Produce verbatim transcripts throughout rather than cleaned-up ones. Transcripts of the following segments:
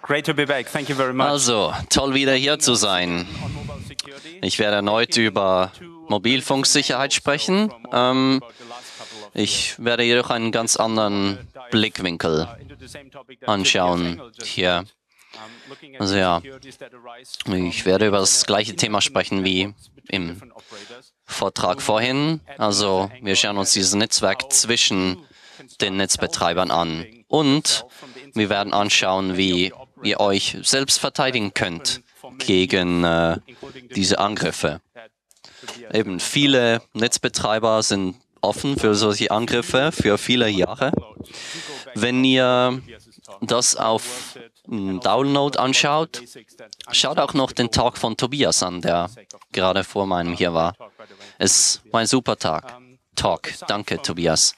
Great to be back. Thank you very much. Also, toll wieder hier zu sein. Ich werde erneut über Mobilfunksicherheit sprechen. Ähm, ich werde jedoch einen ganz anderen Blickwinkel anschauen hier. Also ja, ich werde über das gleiche Thema sprechen wie im Vortrag vorhin. Also wir schauen uns dieses Netzwerk zwischen den Netzbetreibern an und wir werden anschauen, wie ihr euch selbst verteidigen könnt gegen äh, diese Angriffe. Eben viele Netzbetreiber sind offen für solche Angriffe für viele Jahre. Wenn ihr das auf Download anschaut, schaut auch noch den Talk von Tobias an, der gerade vor meinem hier war. Es war ein super Tag. Talk. Danke, Tobias.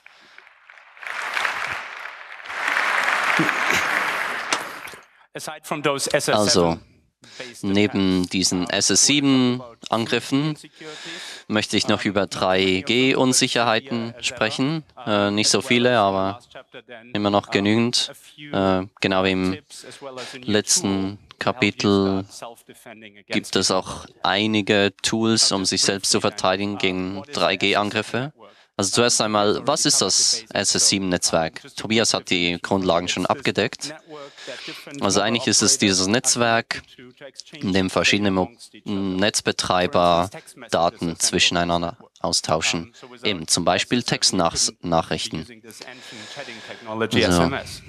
Also, neben diesen S S sieben Angriffen möchte ich noch über drei G Unsicherheiten sprechen. Äh, nicht so viele, aber immer noch genügend. Äh, genau wie im letzten Kapitel gibt es auch einige Tools, um sich selbst zu verteidigen gegen drei G Angriffe. Also zuerst einmal, was ist das S S sieben Netzwerk? Tobias hat die Grundlagen schon abgedeckt. Also eigentlich ist es dieses Netzwerk, in dem verschiedene Mo Netzbetreiber Daten zwischeneinander austauschen. Eben zum Beispiel Textnachrichten. So.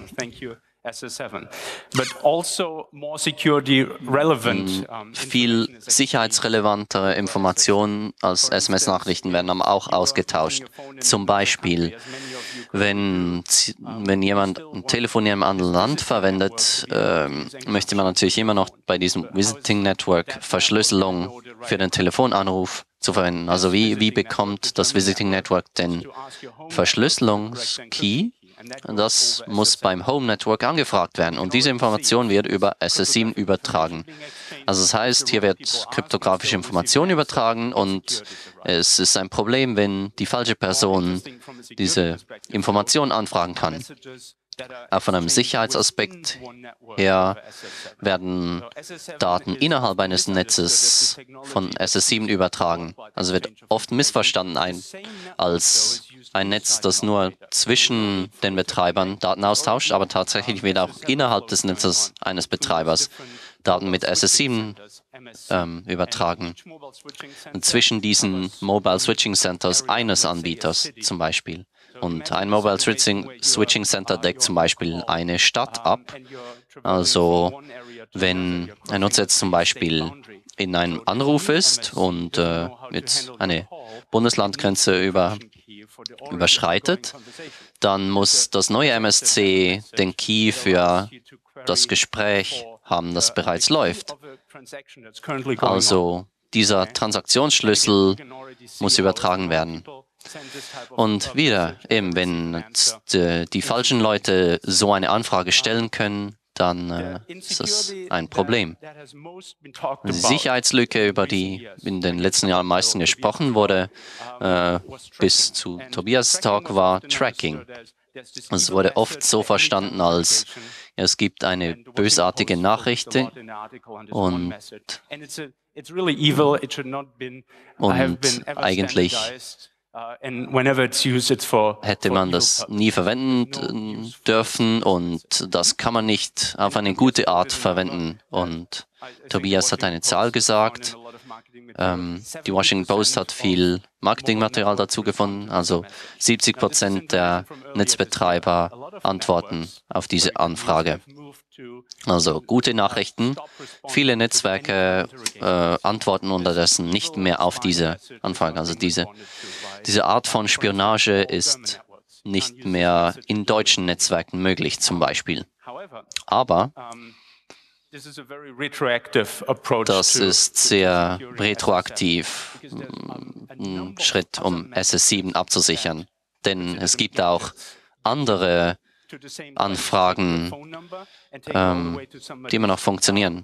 Viel sicherheitsrelevantere Informationen als S M S-Nachrichten werden aber auch ausgetauscht. Zum Beispiel, wenn, wenn jemand ein Telefon in einem anderen Land verwendet, äh, möchte man natürlich immer noch bei diesem Visiting Network Verschlüsselung für den Telefonanruf zu verwenden. Also wie, wie bekommt das Visiting Network den Verschlüsselungskey? Das muss beim Home Network angefragt werden und diese Information wird über S S sieben übertragen. Also das heißt, hier wird kryptografische Information übertragen und es ist ein Problem, wenn die falsche Person diese Information anfragen kann. Auch von einem Sicherheitsaspekt her werden Daten innerhalb eines Netzes von S S sieben übertragen. Also wird oft missverstanden ein, als ein Netz, das nur zwischen den Betreibern Daten austauscht, aber tatsächlich wird auch innerhalb des Netzes eines Betreibers Daten mit S S sieben ähm, übertragen. Und zwischen diesen Mobile Switching Centers eines Anbieters zum Beispiel. Und ein Mobile Switching, Switching Center deckt zum Beispiel eine Stadt ab. Also wenn ein Nutzer jetzt zum Beispiel in einem Anruf ist und äh, jetzt eine Bundeslandgrenze über, überschreitet, dann muss das neue M S C den Key für das Gespräch haben, das bereits läuft. Also dieser Transaktionsschlüssel muss übertragen werden. Und wieder, eben, wenn die, die falschen Leute so eine Anfrage stellen können, dann äh, ist das ein Problem. Die Sicherheitslücke, über die in den letzten Jahren am meisten gesprochen wurde, äh, bis zu Tobias' Talk, war Tracking. Es wurde oft so verstanden, als ja, es gibt eine bösartige Nachricht und, und eigentlich hätte man das nie verwenden dürfen und das kann man nicht auf eine gute Art verwenden. Und Tobias hat eine Zahl gesagt. Ähm, die Washington Post hat viel Marketingmaterial dazu gefunden. Also siebzig Prozent der Netzbetreiber antworten auf diese Anfrage. Also gute Nachrichten. Viele Netzwerke äh, antworten unterdessen nicht mehr auf diese Anfrage. Also diese, diese Art von Spionage ist nicht mehr in deutschen Netzwerken möglich, zum Beispiel. Aber das ist sehr retroaktiv, ein Schritt, um S S sieben abzusichern. Denn es gibt auch andere Anfragen, ähm, die immer noch funktionieren.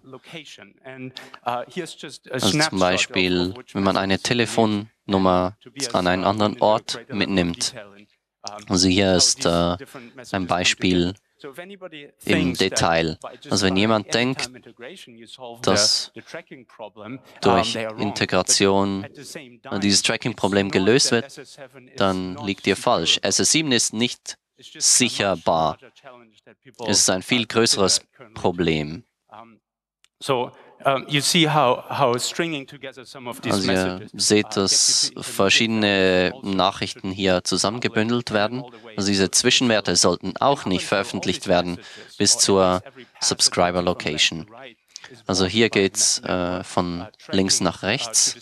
Also zum Beispiel, wenn man eine Telefonnummer an einen anderen Ort mitnimmt. Also hier ist äh, ein Beispiel im Detail. Also wenn jemand denkt, dass durch Integration dieses Tracking-Problem gelöst wird, dann liegt ihr falsch. S S sieben ist nicht sicherbar. Es ist ein viel größeres Problem. Also ihr seht, dass verschiedene Nachrichten hier zusammengebündelt werden. Also diese Zwischenwerte sollten auch nicht veröffentlicht werden bis zur Subscriber Location. Also hier geht es äh, von links nach rechts.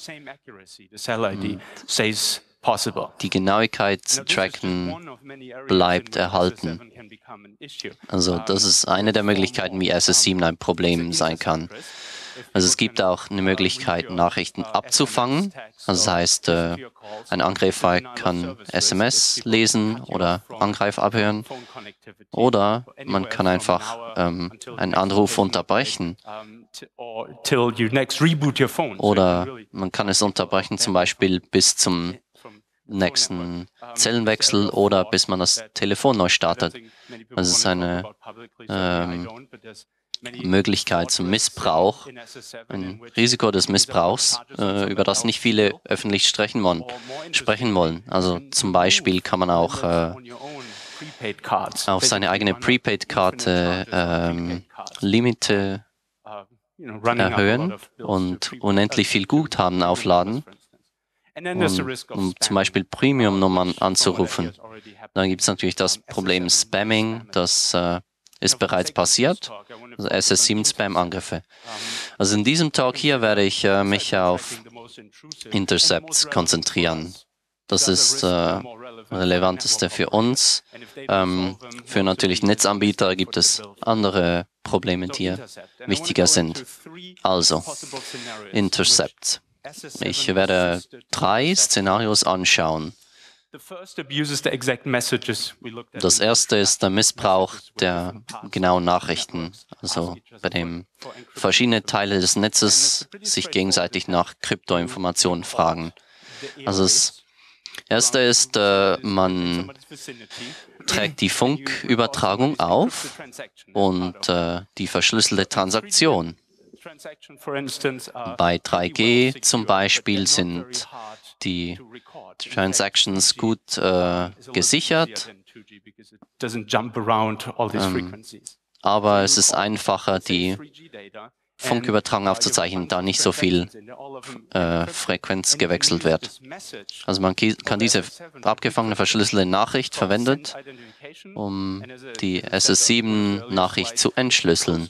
Die Genauigkeit zu tracken bleibt erhalten. Also das ist eine der Möglichkeiten, wie S S sieben ein Problem sein kann. Also es gibt auch eine Möglichkeit, Nachrichten abzufangen. Also das heißt, äh, ein Angreifer kann S M S lesen oder Angreifer abhören. Oder man kann einfach ähm, einen Anruf unterbrechen. Oder man kann es unterbrechen, zum Beispiel bis zum nächsten Zellenwechsel oder bis man das Telefon neu startet. Das ist eine ähm, Möglichkeit zum Missbrauch, ein Risiko des Missbrauchs, äh, über das nicht viele öffentlich sprechen wollen. Sprechen wollen. Also zum Beispiel kann man auch äh, auf seine eigene Prepaid-Karte ähm, Limite erhöhen und unendlich viel Guthaben aufladen, um, um zum Beispiel Premium-Nummern anzurufen. Dann gibt es natürlich das Problem Spamming, das äh, ist bereits passiert, also S S sieben Spam-Angriffe. Also in diesem Talk hier werde ich äh, mich auf Intercepts konzentrieren. Das ist äh, relevanteste für uns. Ähm, für natürlich Netzanbieter gibt es andere Probleme, die hier wichtiger sind. Also, Intercept. Ich werde drei Szenarios anschauen. Das erste ist der Missbrauch der genauen Nachrichten, also bei dem verschiedene Teile des Netzes sich gegenseitig nach Kryptoinformationen fragen. Also das erste ist, äh, man trägt die Funkübertragung auf und äh, die verschlüsselte Transaktion. Bei drei G zum Beispiel sind die Transactions gut äh, gesichert, ähm, aber es ist einfacher, die Funkübertragung aufzuzeichnen, da nicht so viel äh, Frequenz gewechselt wird. Also man kann diese abgefangene verschlüsselte Nachricht verwenden, um die S S sieben Nachricht zu entschlüsseln.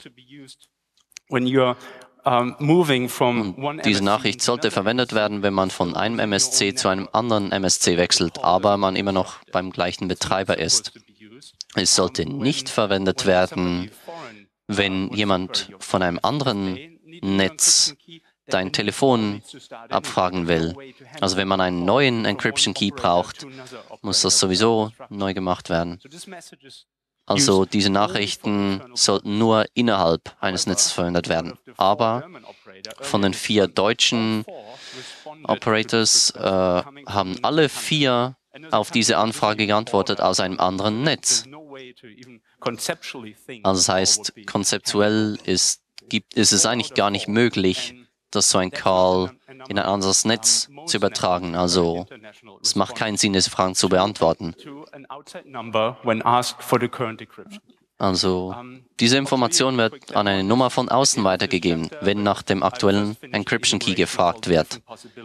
Und diese Nachricht sollte verwendet werden, wenn man von einem M S C zu einem anderen M S C wechselt, aber man immer noch beim gleichen Betreiber ist. Es sollte nicht verwendet werden, wenn jemand von einem anderen Netz dein Telefon abfragen will. Also wenn man einen neuen Encryption Key braucht, muss das sowieso neu gemacht werden. Also diese Nachrichten sollten nur innerhalb eines Netzes verwendet werden. Aber von den vier deutschen Operators äh, haben alle vier auf diese Anfrage geantwortet aus einem anderen Netz. Also das heißt, konzeptuell ist, gibt, ist es eigentlich gar nicht möglich, dass so ein Call in ein anderes Netz zu übertragen. Also es macht keinen Sinn, diese Fragen zu beantworten. Also diese Information wird an eine Nummer von außen weitergegeben, wenn nach dem aktuellen Encryption Key gefragt wird.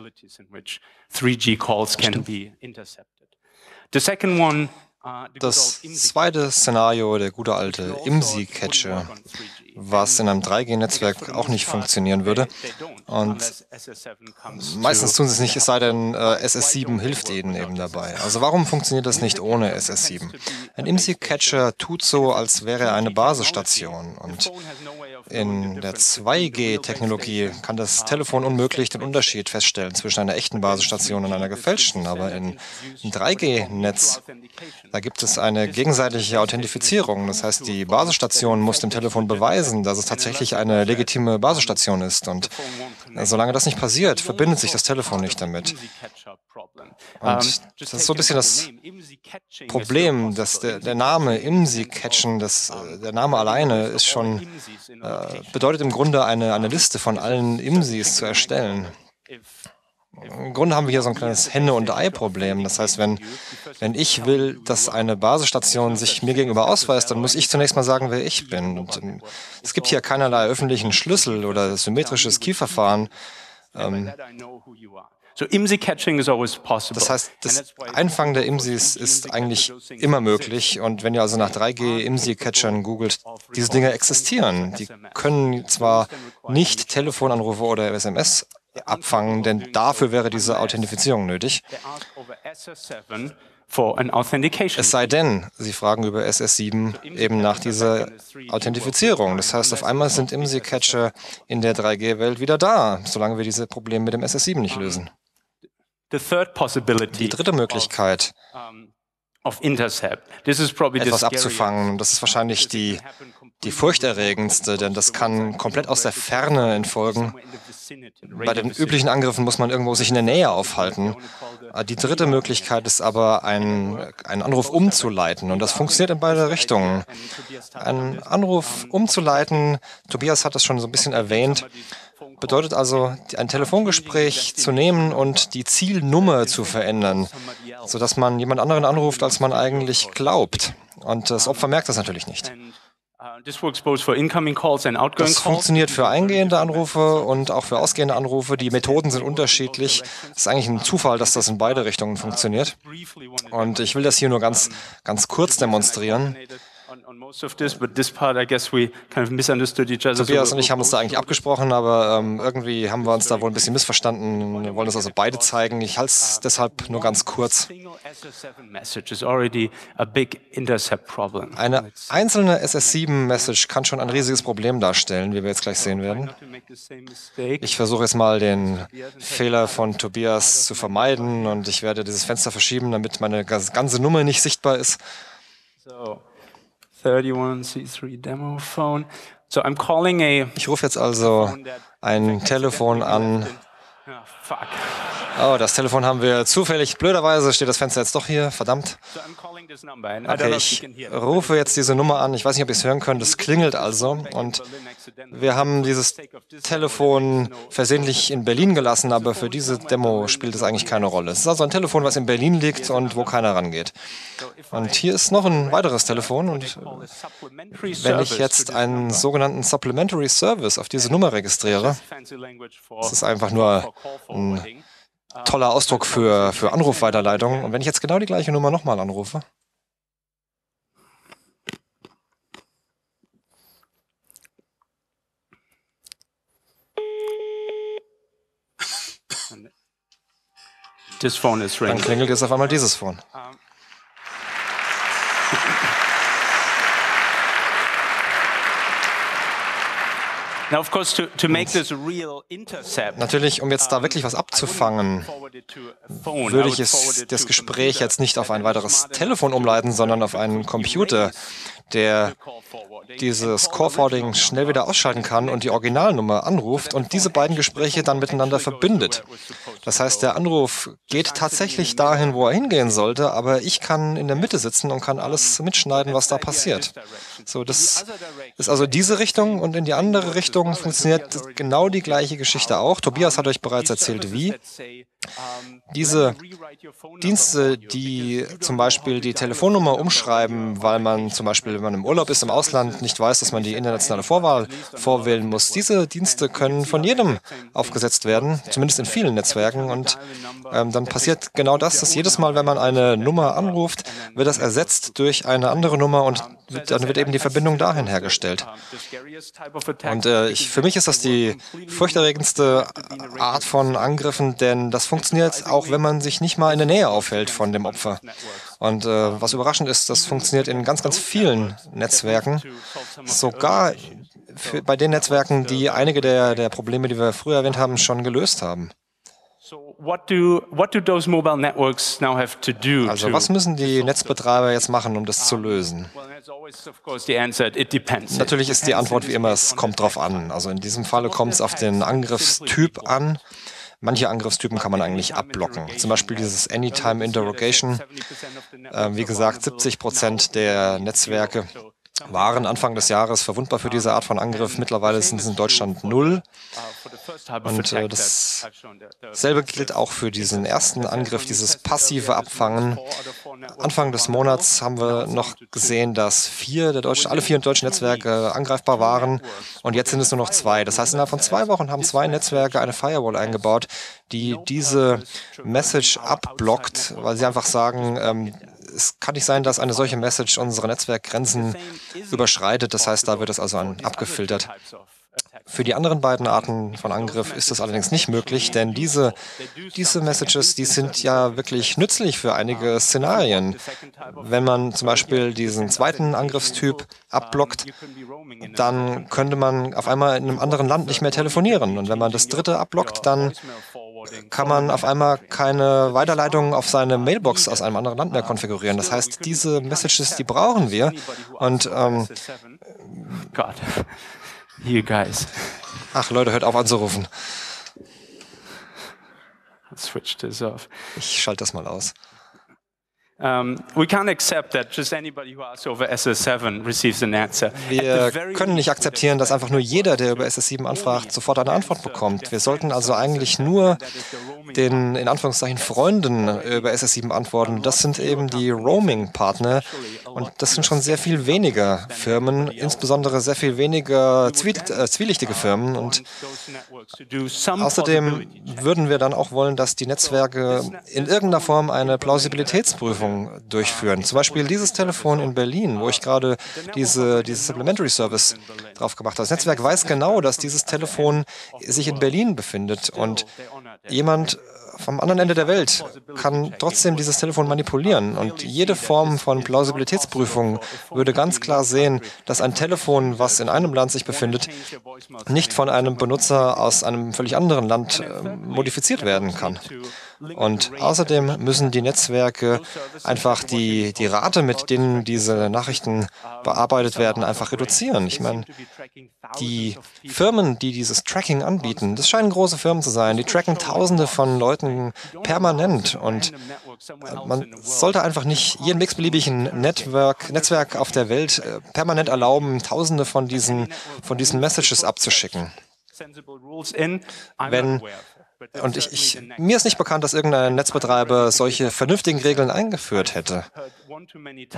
Das zweite Szenario, der gute alte I M S I-Cache, was in einem drei G Netzwerk auch nicht funktionieren würde. Und meistens tun sie es nicht, es sei denn, äh, S S sieben hilft ihnen eben dabei. Also warum funktioniert das nicht ohne S S sieben? Ein I M S I-Cacher tut so, als wäre er eine Basisstation. Und in der zwei G Technologie kann das Telefon unmöglich den Unterschied feststellen zwischen einer echten Basisstation und einer gefälschten. Aber in einem drei G Netz, da gibt es eine gegenseitige Authentifizierung. Das heißt, die Basisstation muss dem Telefon beweisen, dass es tatsächlich eine legitime Basisstation ist. Und solange das nicht passiert, verbindet sich das Telefon nicht damit. Und das ist so ein bisschen das Problem, dass der, der Name IMSI-Catchen, das, der Name alleine ist schon, äh, bedeutet im Grunde eine, eine Liste von allen IMSIs zu erstellen. Im Grunde haben wir hier so ein kleines Henne- und Ei-Problem. Das heißt, wenn, wenn ich will, dass eine Basisstation sich mir gegenüber ausweist, dann muss ich zunächst mal sagen, wer ich bin. Und ähm, es gibt hier keinerlei öffentlichen Schlüssel oder symmetrisches Key-Verfahren. Ähm, das heißt, das Einfangen der IMSIs ist eigentlich immer möglich. Und wenn ihr also nach drei G IMSI-Catchern googelt, diese Dinge existieren. Die können zwar nicht Telefonanrufe oder S M S abfangen, denn dafür wäre diese Authentifizierung nötig. Es sei denn, Sie fragen über S S sieben eben nach dieser Authentifizierung. Das heißt, auf einmal sind IMSI-Catcher in der drei G-Welt wieder da, solange wir diese Probleme mit dem S S sieben nicht lösen. Die dritte Möglichkeit, etwas abzufangen, das ist wahrscheinlich die, die furchterregendste, denn das kann komplett aus der Ferne entfolgen. Bei den üblichen Angriffen muss man irgendwo sich in der Nähe aufhalten. Die dritte Möglichkeit ist aber, einen, einen Anruf umzuleiten. Und das funktioniert in beide Richtungen. Einen Anruf umzuleiten, Tobias hat das schon so ein bisschen erwähnt, bedeutet also, ein Telefongespräch zu nehmen und die Zielnummer zu verändern, sodass man jemand anderen anruft, als man eigentlich glaubt. Und das Opfer merkt das natürlich nicht. Das funktioniert für eingehende Anrufe und auch für ausgehende Anrufe. Die Methoden sind unterschiedlich. Es ist eigentlich ein Zufall, dass das in beide Richtungen funktioniert. Und ich will das hier nur ganz, ganz kurz demonstrieren. Tobias und ich haben uns da eigentlich abgesprochen, aber ähm, irgendwie haben wir uns da wohl ein bisschen missverstanden. Wir wollen das also beide zeigen. Ich halte es deshalb nur ganz kurz. Eine einzelne S S sieben Message kann schon ein riesiges Problem darstellen, wie wir jetzt gleich sehen werden. Ich versuche jetzt mal den Fehler von Tobias zu vermeiden und ich werde dieses Fenster verschieben, damit meine ganze Nummer nicht sichtbar ist. Ich rufe jetzt also ein Telefon an. Oh, das Telefon haben wir zufällig. Blöderweise steht das Fenster jetzt doch hier. Verdammt. Okay, ich rufe jetzt diese Nummer an. Ich weiß nicht, ob ihr es hören könnt. Es klingelt also. Und wir haben dieses Telefon versehentlich in Berlin gelassen, aber für diese Demo spielt es eigentlich keine Rolle. Es ist also ein Telefon, was in Berlin liegt und wo keiner rangeht. Und hier ist noch ein weiteres Telefon. Und wenn ich jetzt einen sogenannten Supplementary Service auf diese Nummer registriere, das ist einfach nur ein toller Ausdruck für, für Anrufweiterleitung. Und wenn ich jetzt genau die gleiche Nummer nochmal anrufe, dann klingelt jetzt auf einmal dieses Phone. Natürlich, um jetzt da wirklich was abzufangen, würde ich es, das Gespräch jetzt nicht auf ein weiteres Telefon umleiten, sondern auf einen Computer, der dieses Call-Forwarding schnell wieder ausschalten kann und die Originalnummer anruft und diese beiden Gespräche dann miteinander verbindet. Das heißt, der Anruf geht tatsächlich dahin, wo er hingehen sollte, aber ich kann in der Mitte sitzen und kann alles mitschneiden, was da passiert. So, das ist also diese Richtung, und in die andere Richtung funktioniert genau die gleiche Geschichte auch. Tobias hat euch bereits erzählt, wie. Diese Dienste, die zum Beispiel die Telefonnummer umschreiben, weil man zum Beispiel, wenn man im Urlaub ist, im Ausland, nicht weiß, dass man die internationale Vorwahl vorwählen muss. Diese Dienste können von jedem aufgesetzt werden, zumindest in vielen Netzwerken. Und ähm, dann passiert genau das, dass jedes Mal, wenn man eine Nummer anruft, wird das ersetzt durch eine andere Nummer und dann wird eben die Verbindung dahin hergestellt. Und äh, ich, für mich ist das die furchterregendste Art von Angriffen, denn das funktioniert auch, wenn man sich nicht mal in der Nähe aufhält von dem Opfer. Und äh, was überraschend ist, das funktioniert in ganz, ganz vielen Netzwerken, sogar für, bei den Netzwerken, die einige der, der Probleme, die wir früher erwähnt haben, schon gelöst haben. Also was müssen die Netzbetreiber jetzt machen, um das zu lösen? Natürlich ist die Antwort wie immer, es kommt drauf an. Also in diesem Falle kommt es auf den Angriffstyp an. manche Angriffstypen kann man eigentlich abblocken. Zum Beispiel dieses Anytime Interrogation. Äh, wie gesagt, siebzig Prozent der Netzwerke waren Anfang des Jahres verwundbar für diese Art von Angriff. Mittlerweile sind es in Deutschland null. Und äh, dasselbe gilt auch für diesen ersten Angriff, dieses passive Abfangen. Anfang des Monats haben wir noch gesehen, dass vier der deutschen, alle vier deutschen Netzwerke angreifbar waren. Und jetzt sind es nur noch zwei. Das heißt, innerhalb von zwei Wochen haben zwei Netzwerke eine Firewall eingebaut, die diese Message abblockt, weil sie einfach sagen, ähm, es kann nicht sein, dass eine solche Message unsere Netzwerkgrenzen überschreitet. Das heißt, da wird es also abgefiltert. Für die anderen beiden Arten von Angriff ist das allerdings nicht möglich, denn diese, diese Messages, die sind ja wirklich nützlich für einige Szenarien. Wenn man zum Beispiel diesen zweiten Angriffstyp abblockt, dann könnte man auf einmal in einem anderen Land nicht mehr telefonieren. Und wenn man das dritte abblockt, dann kann man auf einmal keine Weiterleitung auf seine Mailbox aus einem anderen Land mehr konfigurieren. Das heißt, diese Messages, die brauchen wir. Und ähm, God. You guys. Ach Leute, hört auf anzurufen. Switch this off. Ich schalte das mal aus. Um, we can't accept that just anybody who asks over S S seven receives an answer. Wir können nicht akzeptieren, dass einfach nur jeder, der über S S sieben anfragt, sofort eine Antwort bekommt. Wir sollten also eigentlich nur den, in Anführungszeichen, Freunden über S S sieben antworten. Das sind eben die Roaming-Partner. Und das sind schon sehr viel weniger Firmen, insbesondere sehr viel weniger zwiel äh, zwielichtige Firmen. Und außerdem würden wir dann auch wollen, dass die Netzwerke in irgendeiner Form eine Plausibilitätsprüfung durchführen. Zum Beispiel dieses Telefon in Berlin, wo ich gerade diese, dieses Supplementary Service drauf gemacht habe. Das Netzwerk weiß genau, dass dieses Telefon sich in Berlin befindet und jemand vom anderen Ende der Welt kann trotzdem dieses Telefon manipulieren. Und jede Form von Plausibilitätsprüfung würde ganz klar sehen, dass ein Telefon, was in einem Land sich befindet, nicht von einem Benutzer aus einem völlig anderen Land äh, modifiziert werden kann. Und außerdem müssen die Netzwerke einfach die, die Rate, mit denen diese Nachrichten bearbeitet werden, einfach reduzieren. Ich meine, die Firmen, die dieses Tracking anbieten, das scheinen große Firmen zu sein, die tracken Tausende von Leuten permanent. Und man sollte einfach nicht jedem x-beliebigen Network, Netzwerk auf der Welt permanent erlauben, Tausende von diesen, von diesen Messages abzuschicken. Wenn Und ich, ich, mir ist nicht bekannt, dass irgendein Netzbetreiber solche vernünftigen Regeln eingeführt hätte. Und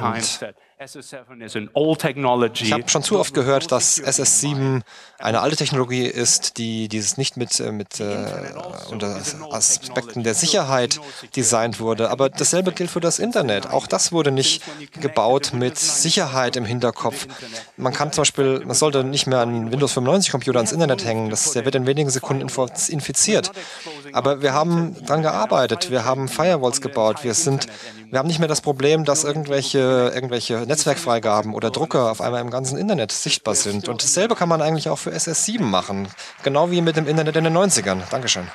ich habe schon zu oft gehört, dass S S sieben eine alte Technologie ist, die dieses nicht mit, mit äh, unter Aspekten der Sicherheit designt wurde. Aber dasselbe gilt für das Internet. Auch das wurde nicht gebaut mit Sicherheit im Hinterkopf. Man kann zum Beispiel, man sollte nicht mehr einen Windows fünfundneunzig Computer ans Internet hängen. Das, der wird in wenigen Sekunden infiziert. Aber wir haben daran gearbeitet. Wir haben Firewalls gebaut. Wir sind, wir haben nicht mehr das Problem, dass irgendwelche, irgendwelche Netzwerkfreigaben oder Drucker auf einmal im ganzen Internet sichtbar sind. Und dasselbe kann man eigentlich auch für S S sieben machen. Genau wie mit dem Internet in den neunzigern. Dankeschön.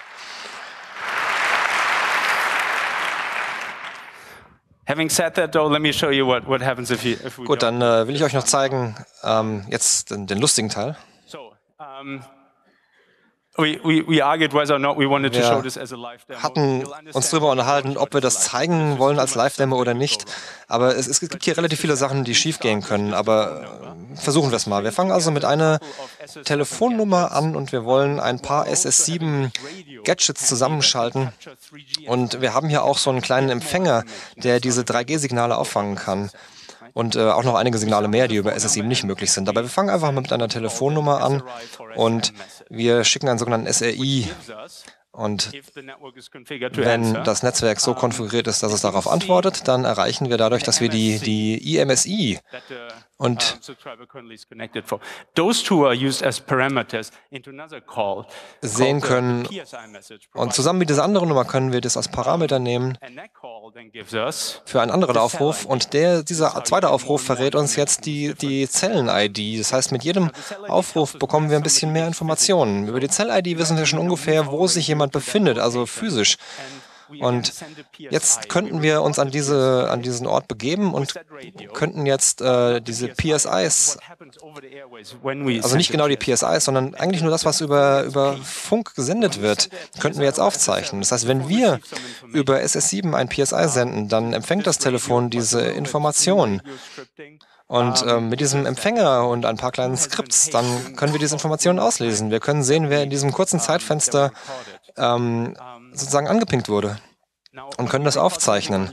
Gut, dann äh, will ich euch noch zeigen, ähm, jetzt den, den lustigen Teil. Wir hatten uns darüber unterhalten, ob wir das zeigen wollen als Live-Demo oder nicht. Aber es, es gibt hier relativ viele Sachen, die schiefgehen können. Aber versuchen wir es mal. Wir fangen also mit einer Telefonnummer an und wir wollen ein paar S S sieben Gadgets zusammenschalten. Und wir haben hier auch so einen kleinen Empfänger, der diese drei G Signale auffangen kann. Und äh, auch noch einige Signale mehr, die über S S sieben nicht möglich sind. Aber wir fangen einfach mal mit einer Telefonnummer an und wir schicken einen sogenannten S R I. Und wenn das Netzwerk so konfiguriert ist, dass es darauf antwortet, dann erreichen wir dadurch, dass wir die, die I M S I und sehen können. Und zusammen mit dieser anderen Nummer können wir das als Parameter nehmen für einen anderen Aufruf. Und der, dieser zweite Aufruf verrät uns jetzt die, die Zellen-I D. Das heißt, mit jedem Aufruf bekommen wir ein bisschen mehr Informationen. Über die Zell-I D wissen wir schon ungefähr, wo sich jemand befindet, also physisch. Und jetzt könnten wir uns an, diese, an diesen Ort begeben und könnten jetzt äh, diese P S Is, also nicht genau die P S Is, sondern eigentlich nur das, was über, über Funk gesendet wird, könnten wir jetzt aufzeichnen. Das heißt, wenn wir über S S sieben ein P S I senden, dann empfängt das Telefon diese Information. Und ähm, mit diesem Empfänger und ein paar kleinen Skripts, dann können wir diese Informationen auslesen. Wir können sehen, wer in diesem kurzen Zeitfenster ähm, sozusagen angepinkt wurde und können das aufzeichnen.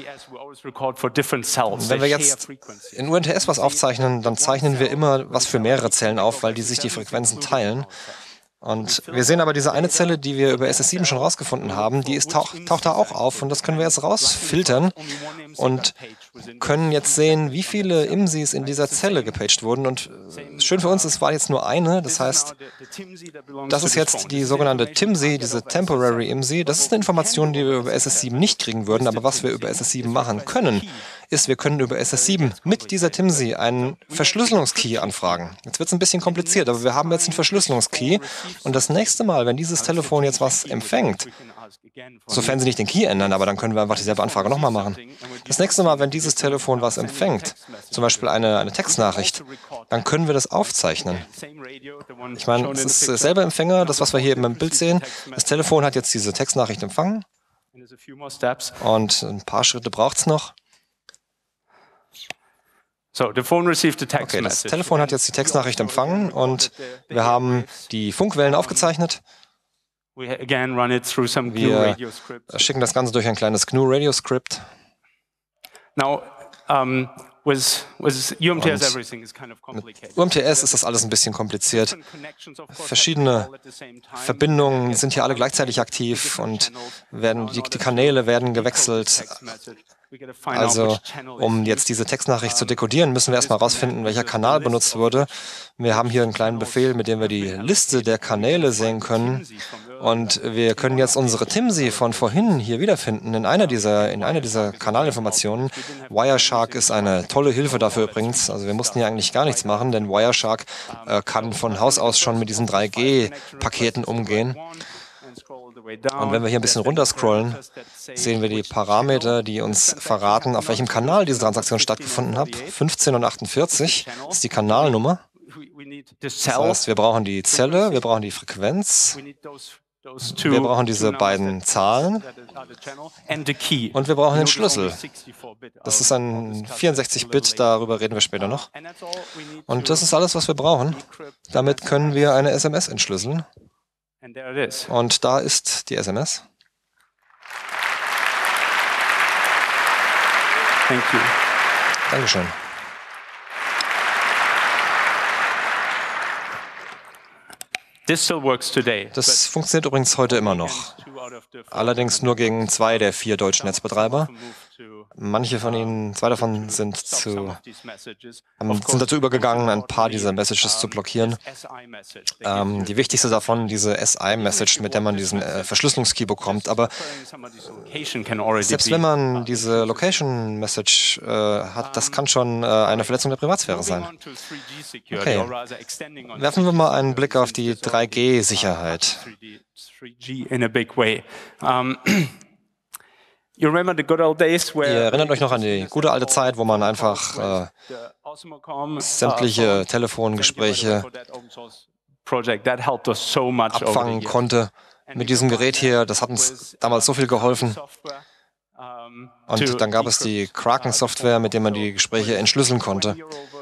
Und wenn wir jetzt in U N T S was aufzeichnen, dann zeichnen wir immer was für mehrere Zellen auf, weil die sich die Frequenzen teilen. Und wir sehen aber diese eine Zelle, die wir über S S sieben schon rausgefunden haben, die ist, tauch, taucht da auch auf und das können wir jetzt rausfiltern und können jetzt sehen, wie viele I M S Is in dieser Zelle gepaged wurden. Und schön für uns, es war jetzt nur eine, das heißt, das ist jetzt die sogenannte T I M S I, diese Temporary I M S I. Das ist eine Information, die wir über S S sieben nicht kriegen würden, aber was wir über S S sieben machen können, ist, wir können über S S sieben mit dieser T I M S I einen Verschlüsselungskey anfragen. Jetzt wird es ein bisschen kompliziert, aber wir haben jetzt einen Verschlüsselungskey und das nächste Mal, wenn dieses Telefon jetzt was empfängt, sofern sie nicht den Key ändern, aber dann können wir einfach dieselbe Anfrage nochmal machen. Das nächste Mal, wenn dieses Telefon was empfängt, zum Beispiel eine, eine Textnachricht, dann können wir das aufzeichnen. Ich meine, es ist derselbe Empfänger, das, was wir hier eben im Bild sehen. Das Telefon hat jetzt diese Textnachricht empfangen und ein paar Schritte braucht es noch. Okay, das Telefon hat jetzt die Textnachricht empfangen und wir haben die Funkwellen aufgezeichnet. Wir schicken das Ganze durch ein kleines G N U-Radio-Script. Mit U M T S ist das alles ein bisschen kompliziert. Verschiedene Verbindungen sind hier alle gleichzeitig aktiv und werden, die, die Kanäle werden gewechselt. Also, um jetzt diese Textnachricht zu dekodieren, müssen wir erstmal herausfinden, welcher Kanal benutzt wurde. Wir haben hier einen kleinen Befehl, mit dem wir die Liste der Kanäle sehen können. Und wir können jetzt unsere T I M S I von vorhin hier wiederfinden in einer dieser, in einer dieser Kanalinformationen. Wireshark ist eine tolle Hilfe dafür übrigens. Also wir mussten hier eigentlich gar nichts machen, denn Wireshark äh, kann von Haus aus schon mit diesen drei G Paketen umgehen. Und wenn wir hier ein bisschen runterscrollen, sehen wir die Parameter, die uns verraten, auf welchem Kanal diese Transaktion stattgefunden hat. fünfzehn und achtundvierzig ist die Kanalnummer. Das heißt, wir brauchen die Zelle, wir brauchen die Frequenz, wir brauchen diese beiden Zahlen und wir brauchen den Schlüssel. Das ist ein vierundsechzig Bit, darüber reden wir später noch. Und das ist alles, was wir brauchen. Damit können wir eine S M S entschlüsseln. Und da ist die S M S. Thank you. Dankeschön. Das funktioniert übrigens heute immer noch. Allerdings nur gegen zwei der vier deutschen Netzbetreiber. Manche von ihnen, zwei davon sind, zu, sind dazu übergegangen, ein paar dieser Messages zu blockieren. Ähm, die wichtigste davon, diese S I-Message, mit der man diesen äh, Verschlüsselungskey bekommt. Aber selbst wenn man diese Location-Message äh, hat, das kann schon äh, eine Verletzung der Privatsphäre sein. Okay, werfen wir mal einen Blick auf die drei G Sicherheit. Ihr erinnert euch noch an die gute alte Zeit, wo man einfach äh, sämtliche Telefongespräche abfangen konnte. Mit diesem Gerät hier, das hat uns damals so viel geholfen. Und dann gab es die Kraken-Software, mit der man die Gespräche entschlüsseln konnte.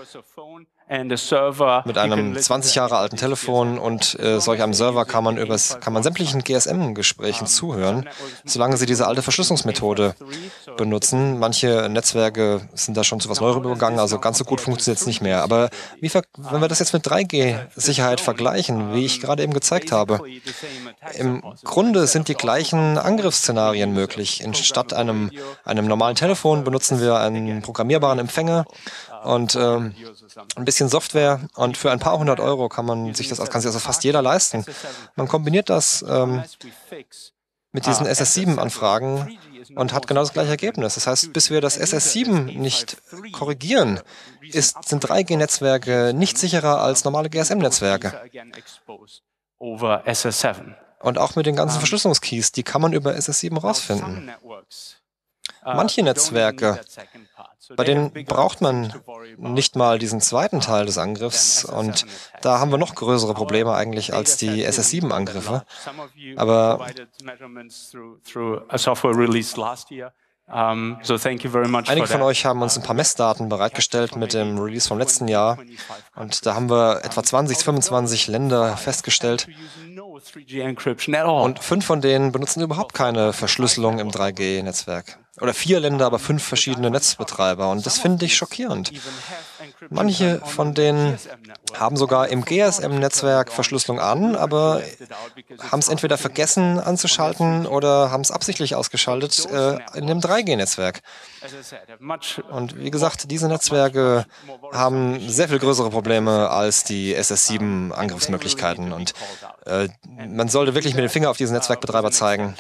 Mit einem zwanzig Jahre alten Telefon und äh, solch einem Server kann man, übers, kann man sämtlichen G S M-Gesprächen zuhören, solange sie diese alte Verschlüsselungsmethode benutzen. Manche Netzwerke sind da schon zu was Neuem übergegangen, also ganz so gut funktioniert es nicht mehr. Aber wie, wenn wir das jetzt mit drei G Sicherheit vergleichen, wie ich gerade eben gezeigt habe, im Grunde sind die gleichen Angriffsszenarien möglich. Anstatt einem, einem normalen Telefon benutzen wir einen programmierbaren Empfänger und ähm, ein bisschen Software, und für ein paar hundert Euro kann man sich das, kann sich also fast jeder leisten. Man kombiniert das ähm, mit diesen S S sieben Anfragen und hat genau das gleiche Ergebnis. Das heißt, bis wir das S S sieben nicht korrigieren, ist, sind drei G Netzwerke nicht sicherer als normale G S M Netzwerke. Und auch mit den ganzen Verschlüsselungskeys, die kann man über S S sieben rausfinden. Manche Netzwerke, bei denen braucht man nicht mal diesen zweiten Teil des Angriffs, und da haben wir noch größere Probleme eigentlich als die S S sieben Angriffe. Aber einige von euch haben uns ein paar Messdaten bereitgestellt mit dem Release vom letzten Jahr, und da haben wir etwa zwanzig, fünfundzwanzig Länder festgestellt, und fünf von denen benutzen überhaupt keine Verschlüsselung im drei G Netzwerk. Oder vier Länder, aber fünf verschiedene Netzbetreiber, und das finde ich schockierend. Manche von denen haben sogar im G S M-Netzwerk Verschlüsselung an, aber haben es entweder vergessen anzuschalten oder haben es absichtlich ausgeschaltet äh, in dem drei G Netzwerk. Und wie gesagt, diese Netzwerke haben sehr viel größere Probleme als die S S sieben Angriffsmöglichkeiten, und äh, man sollte wirklich mit dem Finger auf diesen Netzwerkbetreiber zeigen.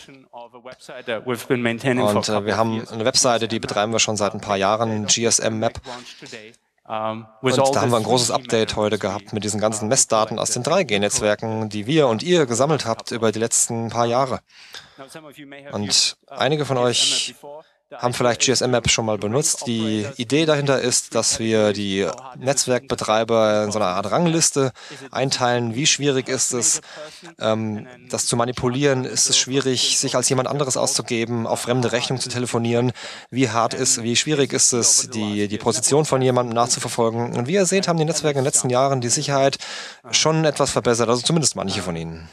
Und äh, wir haben eine Webseite, die betreiben wir schon seit ein paar Jahren, G S M Map. Und da haben wir ein großes Update heute gehabt mit diesen ganzen Messdaten aus den drei G Netzwerken, die wir und ihr gesammelt habt über die letzten paar Jahre. Und einige von euch haben vielleicht G S M Map schon mal benutzt. Die Idee dahinter ist, dass wir die Netzwerkbetreiber in so einer Art Rangliste einteilen. Wie schwierig ist es, ähm, das zu manipulieren? Ist es schwierig, sich als jemand anderes auszugeben, auf fremde Rechnung zu telefonieren? Wie hart ist, wie schwierig ist es, die, die Position von jemandem nachzuverfolgen? Und wie ihr seht, haben die Netzwerke in den letzten Jahren die Sicherheit schon etwas verbessert, also zumindest manche von ihnen.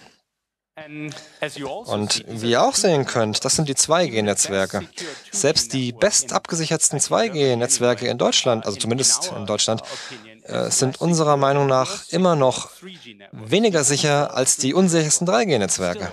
Und wie ihr auch sehen könnt, das sind die zwei G Netzwerke. Selbst die best abgesichertsten zwei G Netzwerke in Deutschland, also zumindest in Deutschland, äh, sind unserer Meinung nach immer noch weniger sicher als die unsichersten drei G Netzwerke.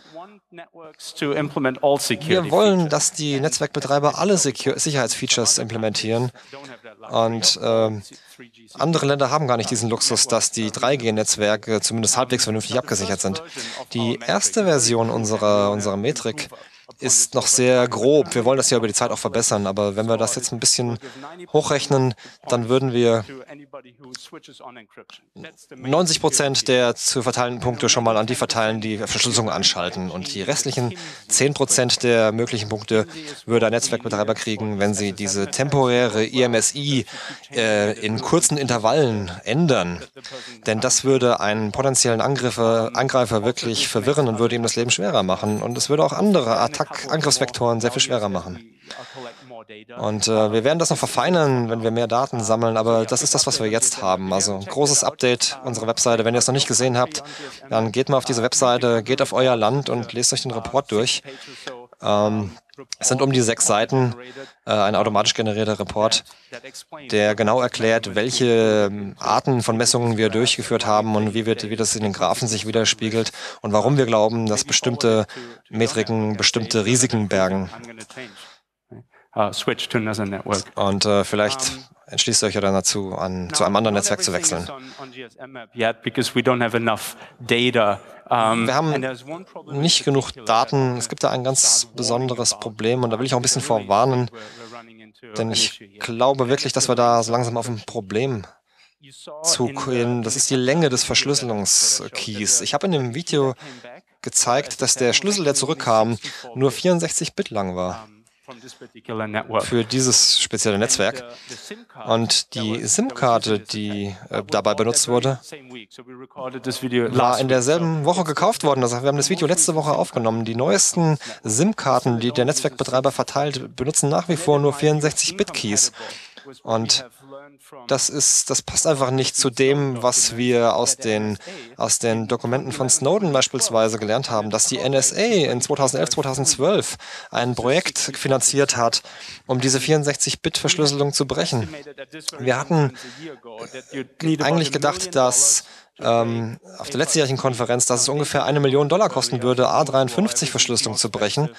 Wir wollen, dass die Netzwerkbetreiber alle Sicherheitsfeatures implementieren, und äh, andere Länder haben gar nicht diesen Luxus, dass die drei G Netzwerke zumindest halbwegs vernünftig abgesichert sind. Die erste Version unserer, unserer Metrik ist noch sehr grob. Wir wollen das ja über die Zeit auch verbessern, aber wenn wir das jetzt ein bisschen hochrechnen, dann würden wir neunzig Prozent der zu verteilenden Punkte schon mal an die verteilen, die Verschlüsselung anschalten, und die restlichen zehn Prozent der möglichen Punkte würde ein Netzwerkbetreiber kriegen, wenn sie diese temporäre I M S I äh, in kurzen Intervallen ändern. Denn das würde einen potenziellen Angreifer, Angreifer wirklich verwirren und würde ihm das Leben schwerer machen, und es würde auch andere Attacken Angriffsvektoren sehr viel schwerer machen. Und äh, wir werden das noch verfeinern, wenn wir mehr Daten sammeln, aber das ist das, was wir jetzt haben. Also ein großes Update unserer Webseite. Wenn ihr es noch nicht gesehen habt, dann geht mal auf diese Webseite, geht auf euer Land und lest euch den Report durch. Ähm, es sind um die sechs Seiten, äh, ein automatisch generierter Report, der genau erklärt, welche Arten von Messungen wir durchgeführt haben und wie, wir, wie das in den Graphen sich widerspiegelt und warum wir glauben, dass bestimmte Metriken bestimmte Risiken bergen. Und äh, vielleicht entschließt ihr euch ja dann dazu, an, zu einem anderen Netzwerk zu wechseln. Wir haben nicht genug Daten. Es gibt da ein ganz besonderes Problem, und da will ich auch ein bisschen vorwarnen, denn ich glaube wirklich, dass wir da so langsam auf ein Problem zugehen. Das ist die Länge des Verschlüsselungskeys. Ich habe in dem Video gezeigt, dass der Schlüssel, der zurückkam, nur vierundsechzig Bit lang war für dieses spezielle Netzwerk. Und die SIM-Karte, die äh, dabei benutzt wurde, war in derselben Woche gekauft worden. Also wir haben das Video letzte Woche aufgenommen. Die neuesten SIM-Karten, die der Netzwerkbetreiber verteilt, benutzen nach wie vor nur vierundsechzig Bit Keys. Und das ist, das passt einfach nicht zu dem, was wir aus den, aus den Dokumenten von Snowden beispielsweise gelernt haben, dass die N S A in zweitausendelf, zweitausendzwölf ein Projekt finanziert hat, um diese vierundsechzig Bit Verschlüsselung zu brechen. Wir hatten eigentlich gedacht, dass ähm, auf der letztjährigen Konferenz, dass es ungefähr eine Million Dollar kosten würde, A dreiundfünfzig Verschlüsselung zu brechen.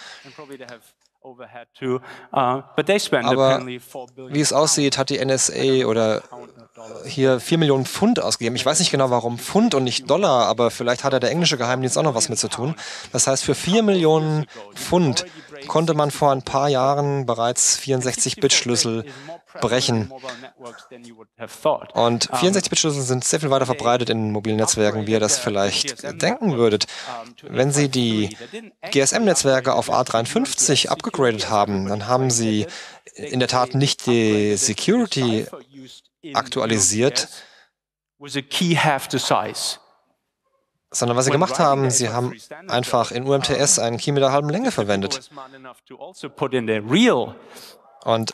Aber wie es aussieht, hat die N S A oder hier vier Millionen Pfund ausgegeben. Ich weiß nicht genau, warum Pfund und nicht Dollar, aber vielleicht hat ja der englische Geheimdienst auch noch was mit zu tun. Das heißt, für vier Millionen Pfund konnte man vor ein paar Jahren bereits vierundsechzig-Bit-Schlüssel brechen. Und vierundsechzig-Bit-Schlüssel sind sehr viel weiter verbreitet in mobilen Netzwerken, wie ihr das vielleicht denken würdet. Wenn Sie die G S M-Netzwerke auf A dreiundfünfzig abgegradet haben, dann haben Sie in der Tat nicht die Security aktualisiert, sondern was sie gemacht haben, sie haben einfach in U M T S einen Key mit der halben Länge verwendet. Und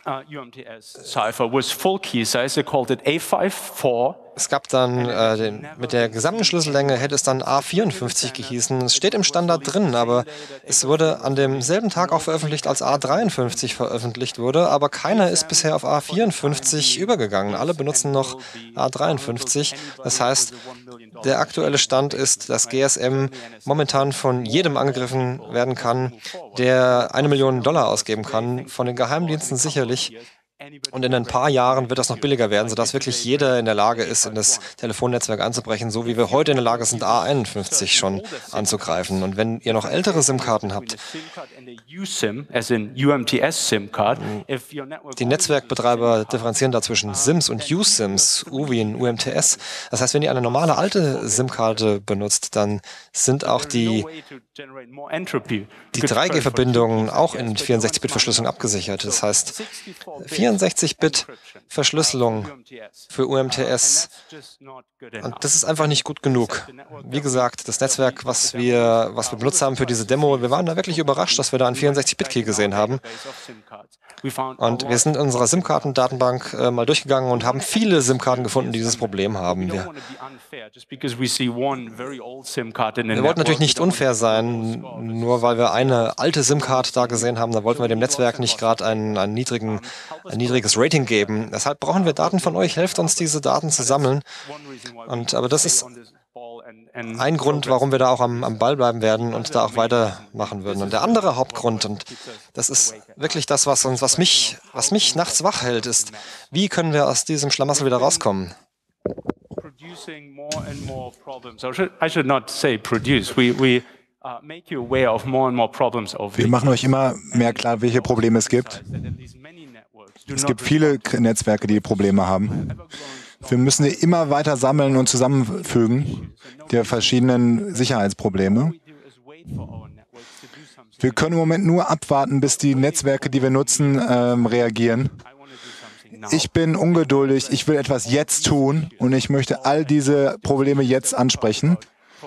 es gab dann, äh, den, mit der gesamten Schlüssellänge hätte es dann A vierundfünfzig gehießen. Es steht im Standard drin, aber es wurde an demselben Tag auch veröffentlicht, als A dreiundfünfzig veröffentlicht wurde. Aber keiner ist bisher auf A vierundfünfzig übergegangen. Alle benutzen noch A dreiundfünfzig. Das heißt, der aktuelle Stand ist, dass G S M momentan von jedem angegriffen werden kann, der eine Million Dollar ausgeben kann, von den Geheimdiensten sicherlich. Und in ein paar Jahren wird das noch billiger werden, sodass wirklich jeder in der Lage ist, in das Telefonnetzwerk einzubrechen, so wie wir heute in der Lage sind, A einundfünfzig schon anzugreifen. Und wenn ihr noch ältere SIM-Karten habt, die Netzwerkbetreiber differenzieren da zwischen SIMs und U SIMs, U wie in U M T S. Das heißt, wenn ihr eine normale alte SIM-Karte benutzt, dann sind auch die, die drei G-Verbindungen auch in vierundsechzig-Bit-Verschlüsselung abgesichert. Das heißt, vierundsechzig-Bit-Verschlüsselung für U M T S. Und das ist einfach nicht gut genug. Wie gesagt, das Netzwerk, was wir, was wir benutzt haben für diese Demo, wir waren da wirklich überrascht, dass wir da einen vierundsechzig-Bit-Key gesehen haben. Und wir sind in unserer SIM-Karten-Datenbank äh, mal durchgegangen und haben viele SIM-Karten gefunden, die dieses Problem haben. Wir, wir wollten natürlich nicht unfair sein, nur weil wir eine alte SIM-Card da gesehen haben, da wollten wir dem Netzwerk nicht gerade einen, einen niedrigen, ein niedriges Rating geben. Deshalb brauchen wir Daten von euch, helft uns, diese Daten zu sammeln. Und, aber das ist ein Grund, warum wir da auch am, am Ball bleiben werden und da auch weitermachen würden. Und der andere Hauptgrund, und das ist wirklich das, was uns, was mich, was mich nachts wach hält, ist, wie können wir aus diesem Schlamassel wieder rauskommen? Wir machen euch immer mehr klar, welche Probleme es gibt. Es gibt viele Netzwerke, die Probleme haben. Wir müssen immer weiter sammeln und zusammenfügen der verschiedenen Sicherheitsprobleme. Wir können im Moment nur abwarten, bis die Netzwerke, die wir nutzen, ähm, reagieren. Ich bin ungeduldig, ich will etwas jetzt tun und ich möchte all diese Probleme jetzt ansprechen.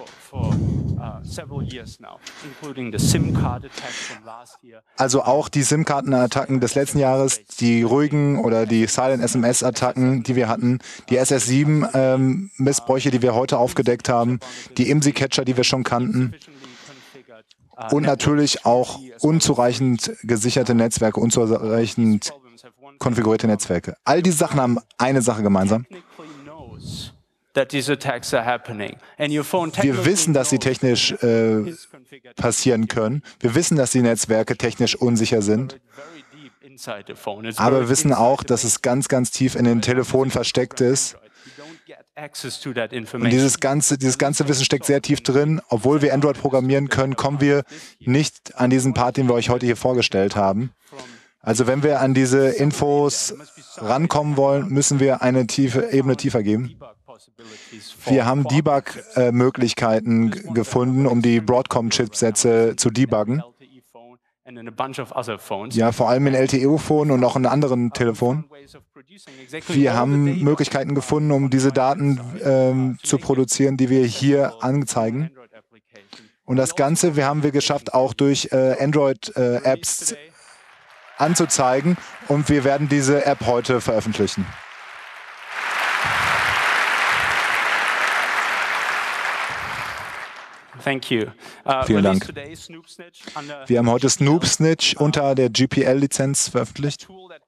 Also auch die SIM-Karten-Attacken des letzten Jahres, die ruhigen oder die Silent-S M S-Attacken, die wir hatten, die S S sieben Missbräuche, die wir heute aufgedeckt haben, die I M S I-Catcher, die wir schon kannten und natürlich auch unzureichend gesicherte Netzwerke, unzureichend konfigurierte Netzwerke. All diese Sachen haben eine Sache gemeinsam. Wir wissen, dass sie technisch äh, passieren können. Wir wissen, dass die Netzwerke technisch unsicher sind. Aber wir wissen auch, dass es ganz, ganz tief in den Telefonen versteckt ist. Und dieses ganze, dieses ganze Wissen steckt sehr tief drin. Obwohl wir Android programmieren können, kommen wir nicht an diesen Part, den wir euch heute hier vorgestellt haben. Also wenn wir an diese Infos rankommen wollen, müssen wir eine tiefe Ebene tiefer gehen. Wir haben Debug-Möglichkeiten äh, gefunden, um die Broadcom-Chipsätze zu debuggen. Ja, vor allem in L T E-Phonen und auch in anderen Telefonen. Wir haben Möglichkeiten gefunden, um diese Daten äh, zu produzieren, die wir hier anzeigen. Und das Ganze wir haben wir geschafft, auch durch äh, Android-Apps äh, anzuzeigen. Und wir werden diese App heute veröffentlichen. Uh, Vielen Dank. Wir haben heute Snoop Snitch unter der G P L-Lizenz veröffentlicht.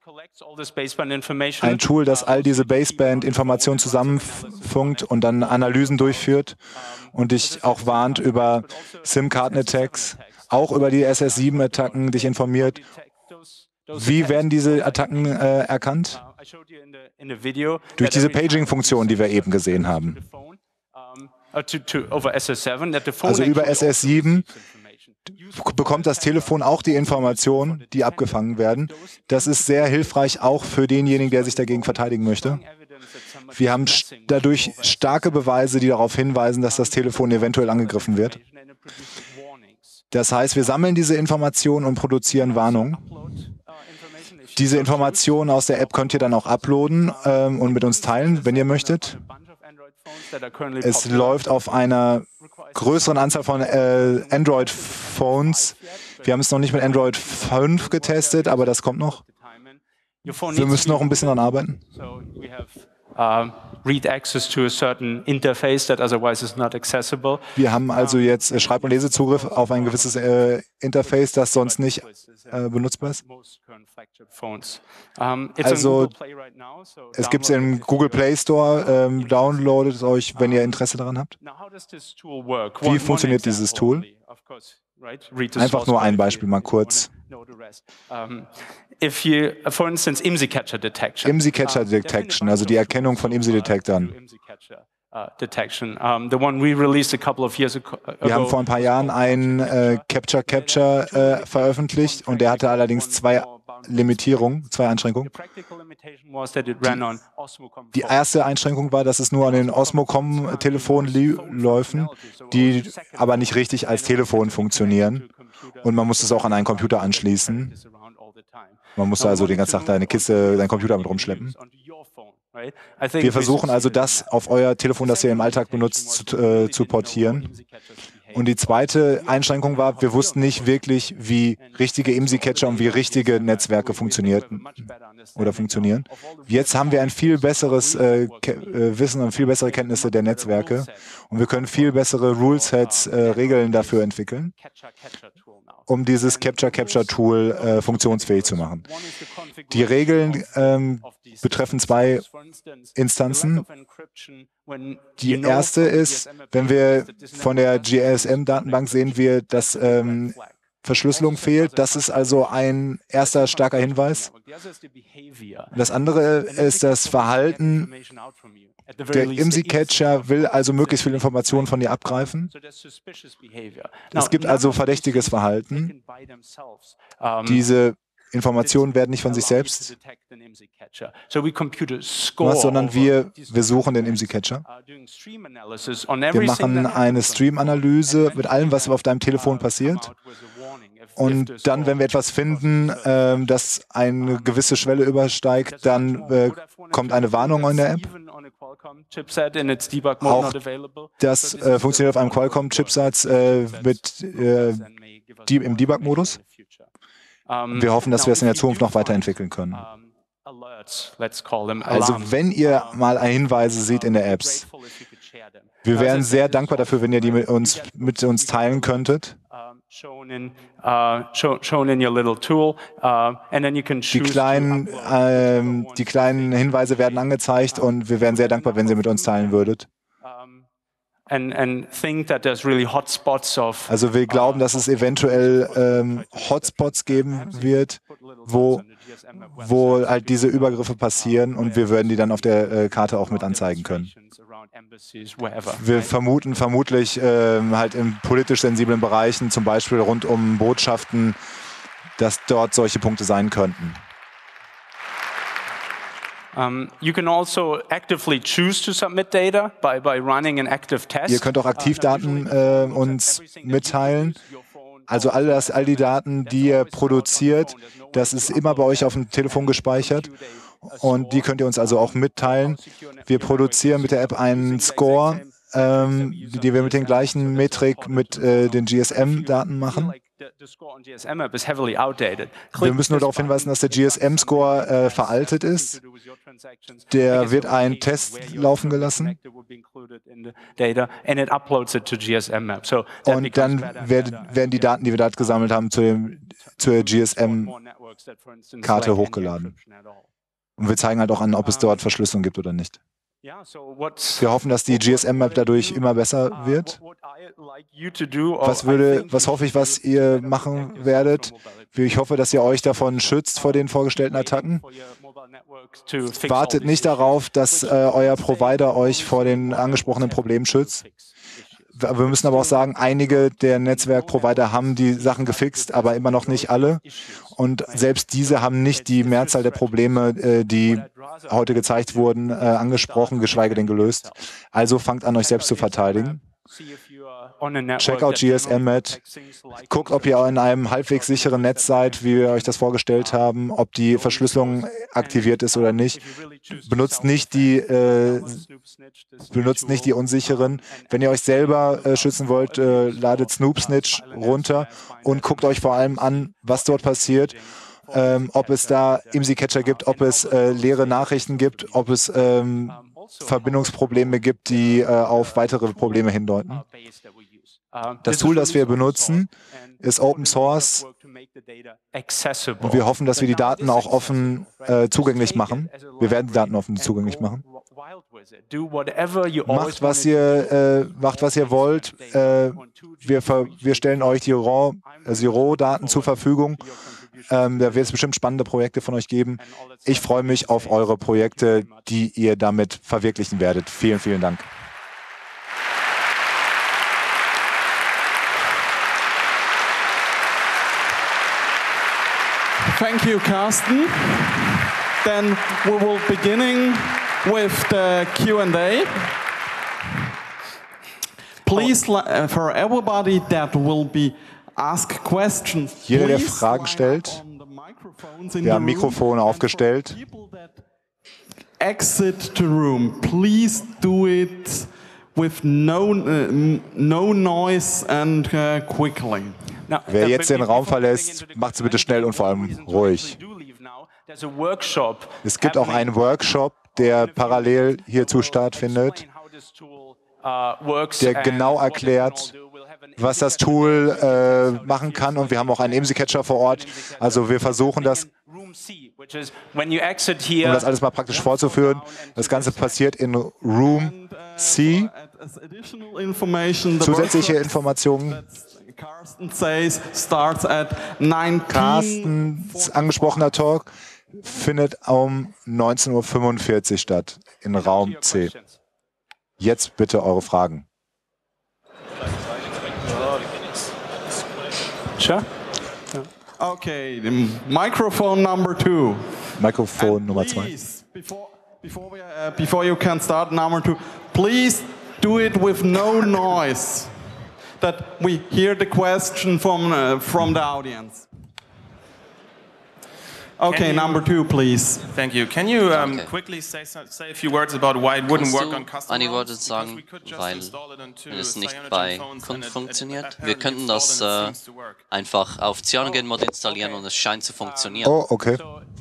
Ein Tool, das all diese Baseband-Informationen zusammenfunkt und dann Analysen durchführt und dich auch warnt über SIM-Karten-Attacks, auch über die S S sieben Attacken dich informiert. Wie werden diese Attacken äh, erkannt? Durch diese Paging-Funktion, die wir eben gesehen haben. Also über S S sieben bekommt das Telefon auch die Informationen, die abgefangen werden. Das ist sehr hilfreich auch für denjenigen, der sich dagegen verteidigen möchte. Wir haben dadurch starke Beweise, die darauf hinweisen, dass das Telefon eventuell angegriffen wird. Das heißt, wir sammeln diese Informationen und produzieren Warnungen. Diese Informationen aus der App könnt ihr dann auch uploaden ähm, und mit uns teilen, wenn ihr möchtet. Es läuft auf einer größeren Anzahl von äh, Android-Phones. Wir haben es noch nicht mit Android fünf getestet, aber das kommt noch. Wir müssen noch ein bisschen daran arbeiten. Uh, read access to a certain interface that otherwise is not accessible. Wir haben also jetzt äh, Schreib- und Lesezugriff auf ein gewisses äh, Interface, das sonst nicht äh, benutzbar ist. Also es gibt es im Google Play Store, ähm, downloadet es euch, wenn ihr Interesse daran habt. Wie funktioniert dieses Tool? Einfach nur ein Beispiel mal kurz. If you, for instance, I M S I-Catcher Detection. I M S I-Catcher Detection, also die Erkennung von I M S I-Detektoren. Wir haben vor ein paar Jahren einen äh, Capture Capture äh, veröffentlicht und der hatte allerdings zwei Limitierungen, zwei Einschränkungen. Die, die erste Einschränkung war, dass es nur an den Osmocom-Telefonen laufen, die aber nicht richtig als Telefon funktionieren. Und man muss es auch an einen Computer anschließen. Man muss also den ganzen Tag deine Kiste, deinen Computer mit rumschleppen. Wir versuchen also das auf euer Telefon, das ihr im Alltag benutzt, zu, äh, zu portieren. Und die zweite Einschränkung war, wir wussten nicht wirklich, wie richtige I M S I-Catcher und wie richtige Netzwerke funktionierten oder funktionieren. Jetzt haben wir ein viel besseres äh, äh, Wissen und viel bessere Kenntnisse der Netzwerke und wir können viel bessere Rule-Sets, äh, Regeln dafür entwickeln, um dieses Capture-Capture-Tool äh, funktionsfähig zu machen. Die Regeln ähm, betreffen zwei Instanzen. Die erste ist, wenn wir von der G S M-Datenbank sehen wir, dass ähm, Verschlüsselung fehlt. Das ist also ein erster starker Hinweis. Das andere ist das Verhalten. Der I M S I-Catcher will also möglichst viel Informationen von dir abgreifen. Es gibt also verdächtiges Verhalten. Diese Informationen werden nicht von sich selbst gemacht, sondern wir, wir suchen den I M S I-Catcher. Wir machen eine Stream-Analyse mit allem, was auf deinem Telefon passiert. Und dann, wenn wir etwas finden, äh, das eine gewisse Schwelle übersteigt, dann äh, kommt eine Warnung in der App. Auch das äh, funktioniert auf einem Qualcomm-Chipsatz äh, mit, äh, die, im Debug-Modus. Wir hoffen, dass wir es in der Zukunft noch weiterentwickeln können. Also wenn ihr mal Hinweise seht in der Apps, wir wären sehr dankbar dafür, wenn ihr die mit uns, mit uns teilen könntet. Die kleinen, ähm, die kleinen Hinweise werden angezeigt und wir wären sehr dankbar, wenn Sie mit uns teilen würdet. Also wir glauben, dass es eventuell ähm, Hotspots geben wird, wo, wo halt diese Übergriffe passieren und wir würden die dann auf der äh, Karte auch mit anzeigen können. Wir vermuten vermutlich äh, halt in politisch sensiblen Bereichen, zum Beispiel rund um Botschaften, dass dort solche Punkte sein könnten. Um, you can also actively choose to submit data by, by running an active test. Ihr könnt auch aktiv Daten äh, uns mitteilen. Also all, das, all die Daten, die ihr produziert, das ist immer bei euch auf dem Telefon gespeichert. Und die könnt ihr uns also auch mitteilen. Wir produzieren mit der App einen Score, ähm, die wir mit den gleichen Metrik mit äh, den G S M-Daten machen. Wir müssen nur darauf hinweisen, dass der G S M-Score äh, veraltet ist. Der wird einen Test laufen gelassen. Und dann werden, werden die Daten, die wir dort gesammelt haben, zu dem, zur G S M-Karte hochgeladen. Und wir zeigen halt auch an, ob es dort Verschlüsselung gibt oder nicht. Wir hoffen, dass die G S M-Map dadurch immer besser wird. Was, würde, was hoffe ich, was ihr machen werdet? Ich hoffe, dass ihr euch davon schützt vor den vorgestellten Attacken. Wartet nicht darauf, dass äh, euer Provider euch vor den angesprochenen Problemen schützt. Wir müssen aber auch sagen, einige der Netzwerkprovider haben die Sachen gefixt, aber immer noch nicht alle. Und selbst diese haben nicht die Mehrzahl der Probleme, die heute gezeigt wurden, angesprochen, geschweige denn gelöst. Also fangt an, euch selbst zu verteidigen. Check out G S M A T. Guckt, ob ihr in einem halbwegs sicheren Netz seid, wie wir euch das vorgestellt haben, ob die Verschlüsselung aktiviert ist oder nicht. Benutzt nicht die, äh, benutzt nicht die unsicheren. Wenn ihr euch selber äh, schützen wollt, äh, ladet Snoop-Snitch runter und guckt euch vor allem an, was dort passiert. Ähm, ob es da IMSI-Catcher gibt, ob es äh, leere Nachrichten gibt, ob es ähm, Verbindungsprobleme gibt, die äh, auf weitere Probleme hindeuten. Das Tool, das wir benutzen, ist Open Source und wir hoffen, dass wir die Daten auch offen äh, zugänglich machen. Wir werden die Daten offen zugänglich machen. Macht, was ihr, äh, macht, was ihr wollt. Äh, wir, wir stellen euch die RAW, also die RAW-Daten zur Verfügung. Ähm, da wird es bestimmt spannende Projekte von euch geben. Ich freue mich auf eure Projekte, die ihr damit verwirklichen werdet. Vielen, vielen Dank. Thank you, Carsten. Then we will beginning with the Q and A. Please, uh, for everybody that will be ask questions, jeder, der Fragen stellt, wir haben Mikrofone aufgestellt. Exit the room. Please do it with no, uh, no noise and uh, quickly. Wer jetzt den Raum verlässt, macht es bitte schnell und vor allem ruhig. Es gibt auch einen Workshop, der parallel hierzu stattfindet, der genau erklärt, was das Tool äh, machen kann. Und wir haben auch einen IMSI-Catcher vor Ort. Also wir versuchen das, um das alles mal praktisch vorzuführen. Das Ganze passiert in Room C. Zusätzliche Informationen. Carstens angesprochener Talk findet um neunzehn Uhr fünfundvierzig statt in Raum C. Jetzt bitte eure Fragen. Sure. Okay, the microphone number two. Mikrofon Nummer zwei. Before, before, we, uh, before you can start number two, please do it with no noise, that we hear the question from uh, from the audience. Okay, you, number two, please. Thank you. Can you um, okay. quickly say, say a few words about why it wouldn't work on custom einige Worte sagen, weil wenn es nicht bei Kunden funktioniert. Wir könnten das äh, einfach auf CyanogenMod installieren und es scheint zu funktionieren. Oh, okay.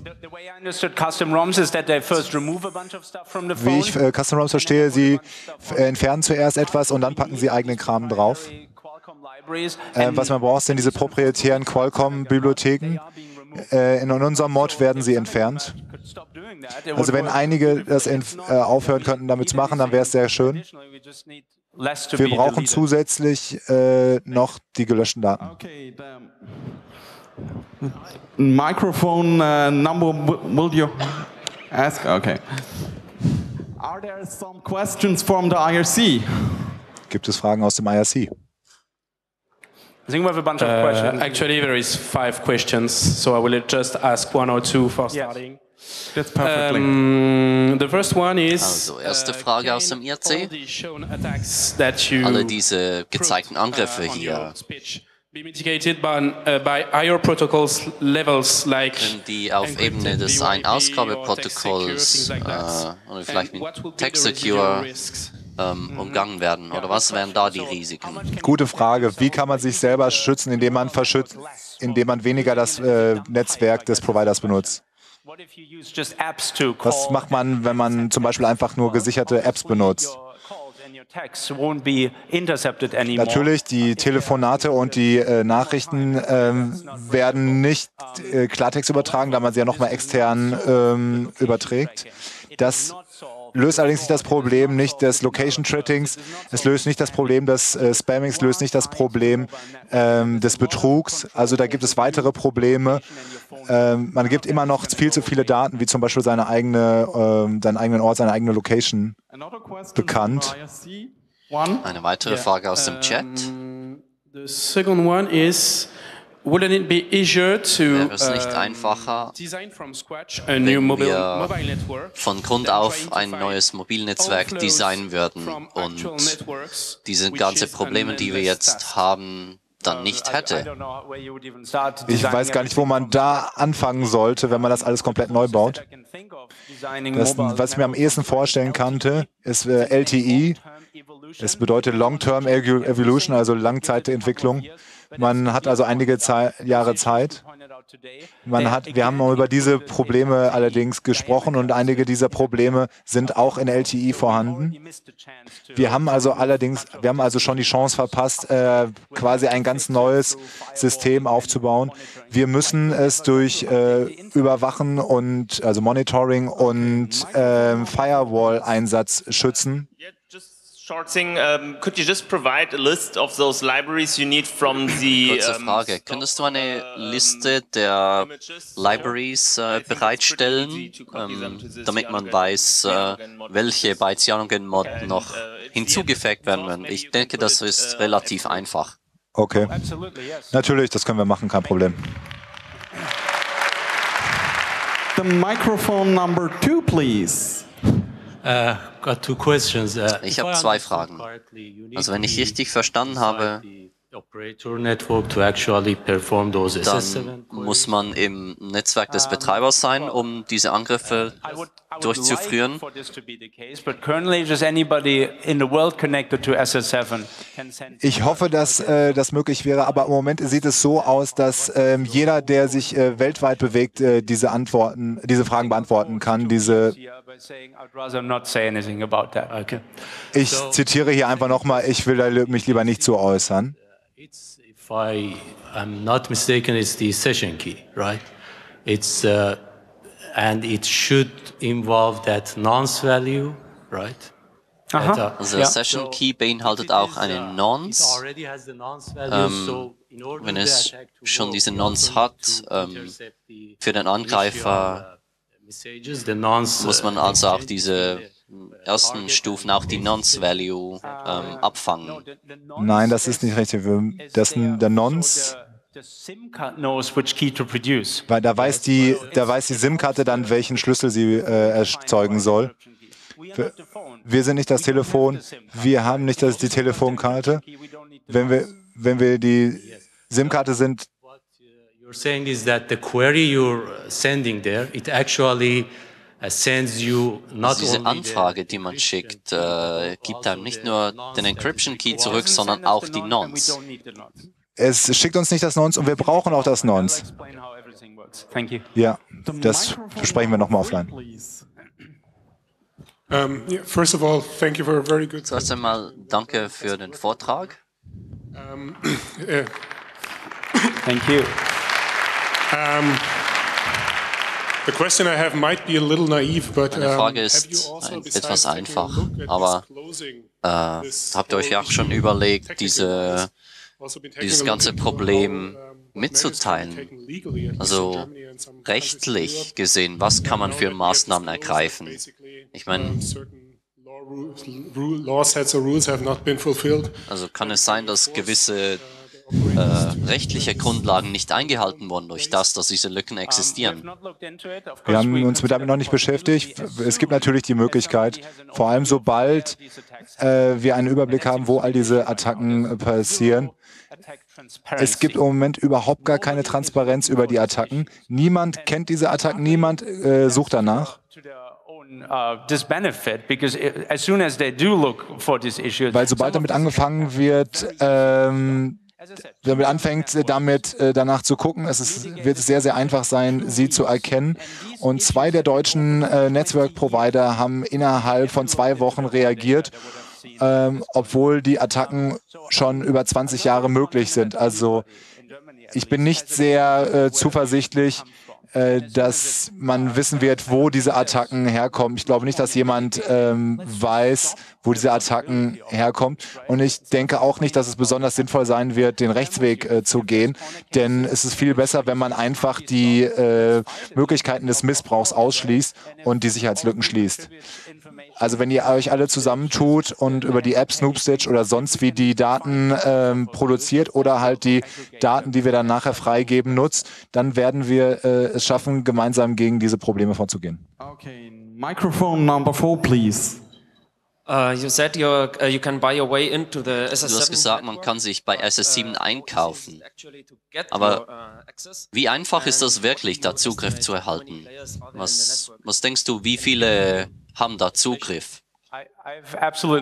Wie ich äh, Custom ROMs verstehe, sie äh, entfernen zuerst etwas und dann packen sie eigenen Kram drauf. Äh, was man braucht, sind diese proprietären Qualcomm-Bibliotheken. Äh, in unserem Mod werden sie entfernt. Also wenn einige das in, äh, aufhören könnten, damit zu machen, dann wäre es sehr schön. Wir brauchen zusätzlich äh, noch die gelöschten Daten. Okay, microphone uh, number will you ask? Okay. Are there some questions from the I R C? Gibt es Fragen aus dem I R C? I think we have a bunch of uh, questions. Actually, there is five questions, so I will just ask one or two for starting. Yes. That's perfectly. Um, the first one is, also, erste Frage aus dem I R C. Alle diese gezeigten Angriffe hier, be mitigated by, uh, by higher protocols levels like können die auf Ebene des Ein-Ausgabe-Protokolls äh, oder vielleicht mit TextSecure ähm, umgangen werden? Oder was wären da die Risiken? Gute Frage. Wie kann man sich selber schützen, indem man, verschützt, indem man weniger das äh, Netzwerk des Providers benutzt? Was macht man, wenn man zum Beispiel einfach nur gesicherte Apps benutzt? Natürlich, die Telefonate und die äh, Nachrichten äh, werden nicht äh, Klartext übertragen, da man sie ja nochmal extern ähm, überträgt. Das löst allerdings nicht das Problem nicht des Location-Trackings, es löst nicht das Problem des äh, Spammings, löst nicht das Problem ähm, des Betrugs. Also da gibt es weitere Probleme. Ähm, man gibt immer noch viel zu viele Daten, wie zum Beispiel seine eigene, ähm, seinen eigenen Ort, seine eigene Location bekannt. Eine weitere Frage aus dem Chat. The second one is, wouldn't it be easier to Wäre es nicht einfacher, wenn wir von Grund auf ein neues Mobilnetzwerk designen würden und diese ganzen Probleme, die wir jetzt haben, dann nicht hätte? Ich weiß gar nicht, wo man da anfangen sollte, wenn man das alles komplett neu baut. Das, was ich mir am ehesten vorstellen kannte, ist äh, L T E. Es bedeutet Long-Term Evolution, also Langzeitentwicklung. Man hat also einige Ze- Jahre Zeit. Man hat, wir haben über diese Probleme allerdings gesprochen und einige dieser Probleme sind auch in L T E vorhanden. Wir haben also allerdings, wir haben also schon die Chance verpasst, äh, quasi ein ganz neues System aufzubauen. Wir müssen es durch äh, Überwachen und also Monitoring und äh, Firewall-Einsatz schützen. Short thing, um, could you just provide a list of those libraries you need from the... Kurze Frage, könntest du eine Liste der Libraries äh, bereitstellen, ähm, damit man weiß, äh, welche Bytes-Janungen-Mod noch hinzugefügt werden werden? Ich denke, das ist relativ einfach. Okay, natürlich, das können wir machen, kein Problem. The microphone number two, please. Uh, got two questions. Uh, ich habe zwei Fragen. Also wenn ich richtig verstanden habe, dann muss man im Netzwerk des Betreibers sein, um diese Angriffe durchzuführen. Ich hoffe, dass äh, das möglich wäre, aber im Moment sieht es so aus, dass ähm, jeder, der sich äh, weltweit bewegt, äh, diese Antworten, diese Fragen beantworten kann. Diese ich zitiere hier einfach nochmal, ich will mich lieber nicht zu äußern. If I am not mistaken, it's the session key, right? It's uh, and it should involve that nonce value, right? Aha. Also der Session Key beinhaltet auch eine Nonce. Ähm, wenn es schon diese Nonce hat, ähm, für den Angreifer muss man also auch diese ersten Stufen, auch die Nonce-Value ähm, abfangen. Nein, das ist nicht richtig. Das, der Nonce, weil da weiß die, da weiß die SIM-Karte dann, welchen Schlüssel sie äh, erzeugen soll. Wir, wir sind nicht das Telefon, wir haben nicht das, die Telefonkarte. Wenn wir, wenn wir die SIM-Karte sind, you're saying is that the query you're sending there, it actually sends you not also diese Anfrage, die man schickt, äh, gibt einem nicht nur den Encryption-Key zurück, sondern auch die Nonce. Es schickt uns nicht das Nonce und wir brauchen auch das Nonce. Ja, das besprechen wir nochmal offline. Um, yeah, first of all, thank you for a very good. Zuerst einmal danke für den Vortrag. Um, uh, Thank you. Um, the question I have might be a little naive, but Meine Frage um, ist ein, etwas einfach, aber äh, habt ihr euch auch schon überlegt, diese, dieses ganze Problem mitzuteilen? Also rechtlich gesehen, was kann man für Maßnahmen ergreifen? Ich meine, also kann es sein, dass gewisse äh, rechtliche Grundlagen nicht eingehalten wurden durch das, dass diese Lücken existieren? Wir haben uns damit noch nicht beschäftigt. Es gibt natürlich die Möglichkeit, vor allem sobald äh, wir einen Überblick haben, wo all diese Attacken äh, passieren. Es gibt im Moment überhaupt gar keine Transparenz über die Attacken. Niemand kennt diese Attacken, niemand äh, sucht danach. Weil sobald damit angefangen wird, ähm, damit anfängt, damit äh, danach zu gucken, es ist, wird es sehr, sehr einfach sein, sie zu erkennen. Und zwei der deutschen äh, Network-Provider haben innerhalb von zwei Wochen reagiert, ähm, obwohl die Attacken schon über zwanzig Jahre möglich sind. Also ich bin nicht sehr äh, zuversichtlich, äh, dass man wissen wird, wo diese Attacken herkommen. Ich glaube nicht, dass jemand ähm, weiß, wo diese Attacken herkommen. Und ich denke auch nicht, dass es besonders sinnvoll sein wird, den Rechtsweg äh, zu gehen. Denn es ist viel besser, wenn man einfach die äh, Möglichkeiten des Missbrauchs ausschließt und die Sicherheitslücken schließt. Also wenn ihr euch alle zusammentut und über die App Snoopstitch oder sonst wie die Daten ähm, produziert oder halt die Daten, die wir dann nachher freigeben, nutzt, dann werden wir äh, es schaffen, gemeinsam gegen diese Probleme vorzugehen. Okay, microphone number four, please. Uh, you said you're, uh, you can buy your way into the S S seven. Du hast gesagt, man kann sich bei S S sieben einkaufen. Aber wie einfach ist das wirklich, da Zugriff zu erhalten? Was, was denkst du, wie viele haben da Zugriff? Ich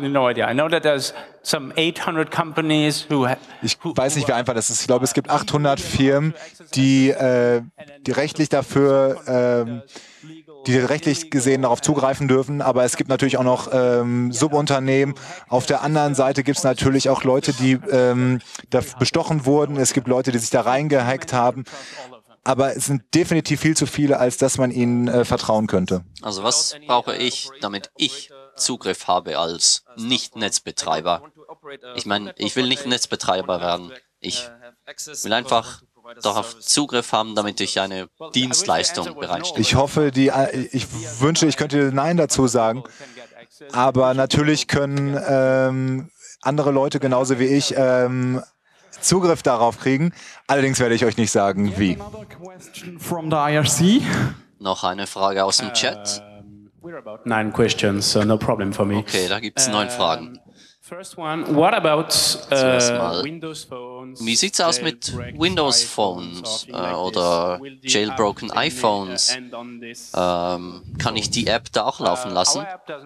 weiß nicht, wie einfach das ist. Ich glaube, es gibt achthundert Firmen, die, äh, die rechtlich dafür, ähm, die rechtlich gesehen darauf zugreifen dürfen, aber es gibt natürlich auch noch ähm, Subunternehmen. Auf der anderen Seite gibt es natürlich auch Leute, die ähm, da bestochen wurden. Es gibt Leute, die sich da reingehackt haben. Aber es sind definitiv viel zu viele, als dass man ihnen äh, vertrauen könnte. Also was brauche ich, damit ich Zugriff habe als Nicht-Netzbetreiber? Ich meine, ich will nicht Netzbetreiber werden. Ich will einfach darauf Zugriff haben, damit ich eine Dienstleistung bereitstelle. Ich hoffe, die, ich wünsche, ich könnte Nein dazu sagen. Aber natürlich können ähm, andere Leute genauso wie ich ähm, Zugriff darauf kriegen. Allerdings werde ich euch nicht sagen, wie. Noch eine Frage aus dem Chat. Nine questions, so no problem for me. Okay, da gibt es neun Fragen. First one, what about uh, Windows phones? Wie sieht's aus mit Windows Phones äh, oder jailbroken iPhones? Ähm, kann ich die App da auch laufen lassen?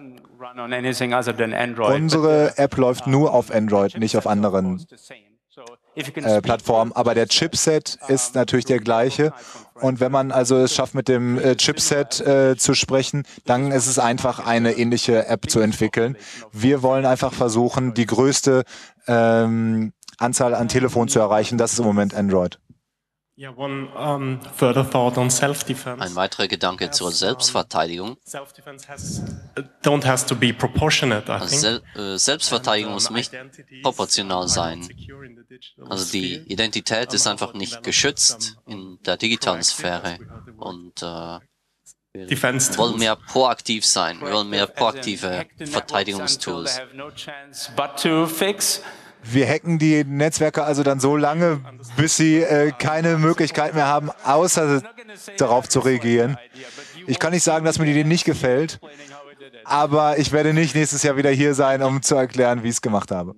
Unsere App läuft nur auf Android, nicht auf anderen äh, Plattformen, aber der Chipset ist natürlich der gleiche. Und wenn man also es schafft, mit dem äh, Chipset äh, zu sprechen, dann ist es einfach, eine ähnliche App zu entwickeln. Wir wollen einfach versuchen, die größte ähm, Anzahl an Telefonen zu erreichen. Das ist im Moment Android. Yeah, one um, further thought on self-defense. Ein weiterer Gedanke zur Selbstverteidigung. Self-defense has, don't has to be proportionate, I also think. Sel äh, Selbstverteidigung muss nicht proportional sein. Also die Identität ist einfach nicht geschützt in der digitalen Sphäre. Und äh, wir wollen mehr proaktiv sein. Wir wollen mehr proaktive Verteidigungstools. Wir hacken die Netzwerke also dann so lange, bis sie äh, keine Möglichkeit mehr haben, außer darauf zu reagieren. Ich kann nicht sagen, dass mir die Idee nicht gefällt, aber ich werde nicht nächstes Jahr wieder hier sein, um zu erklären, wie ich es gemacht habe.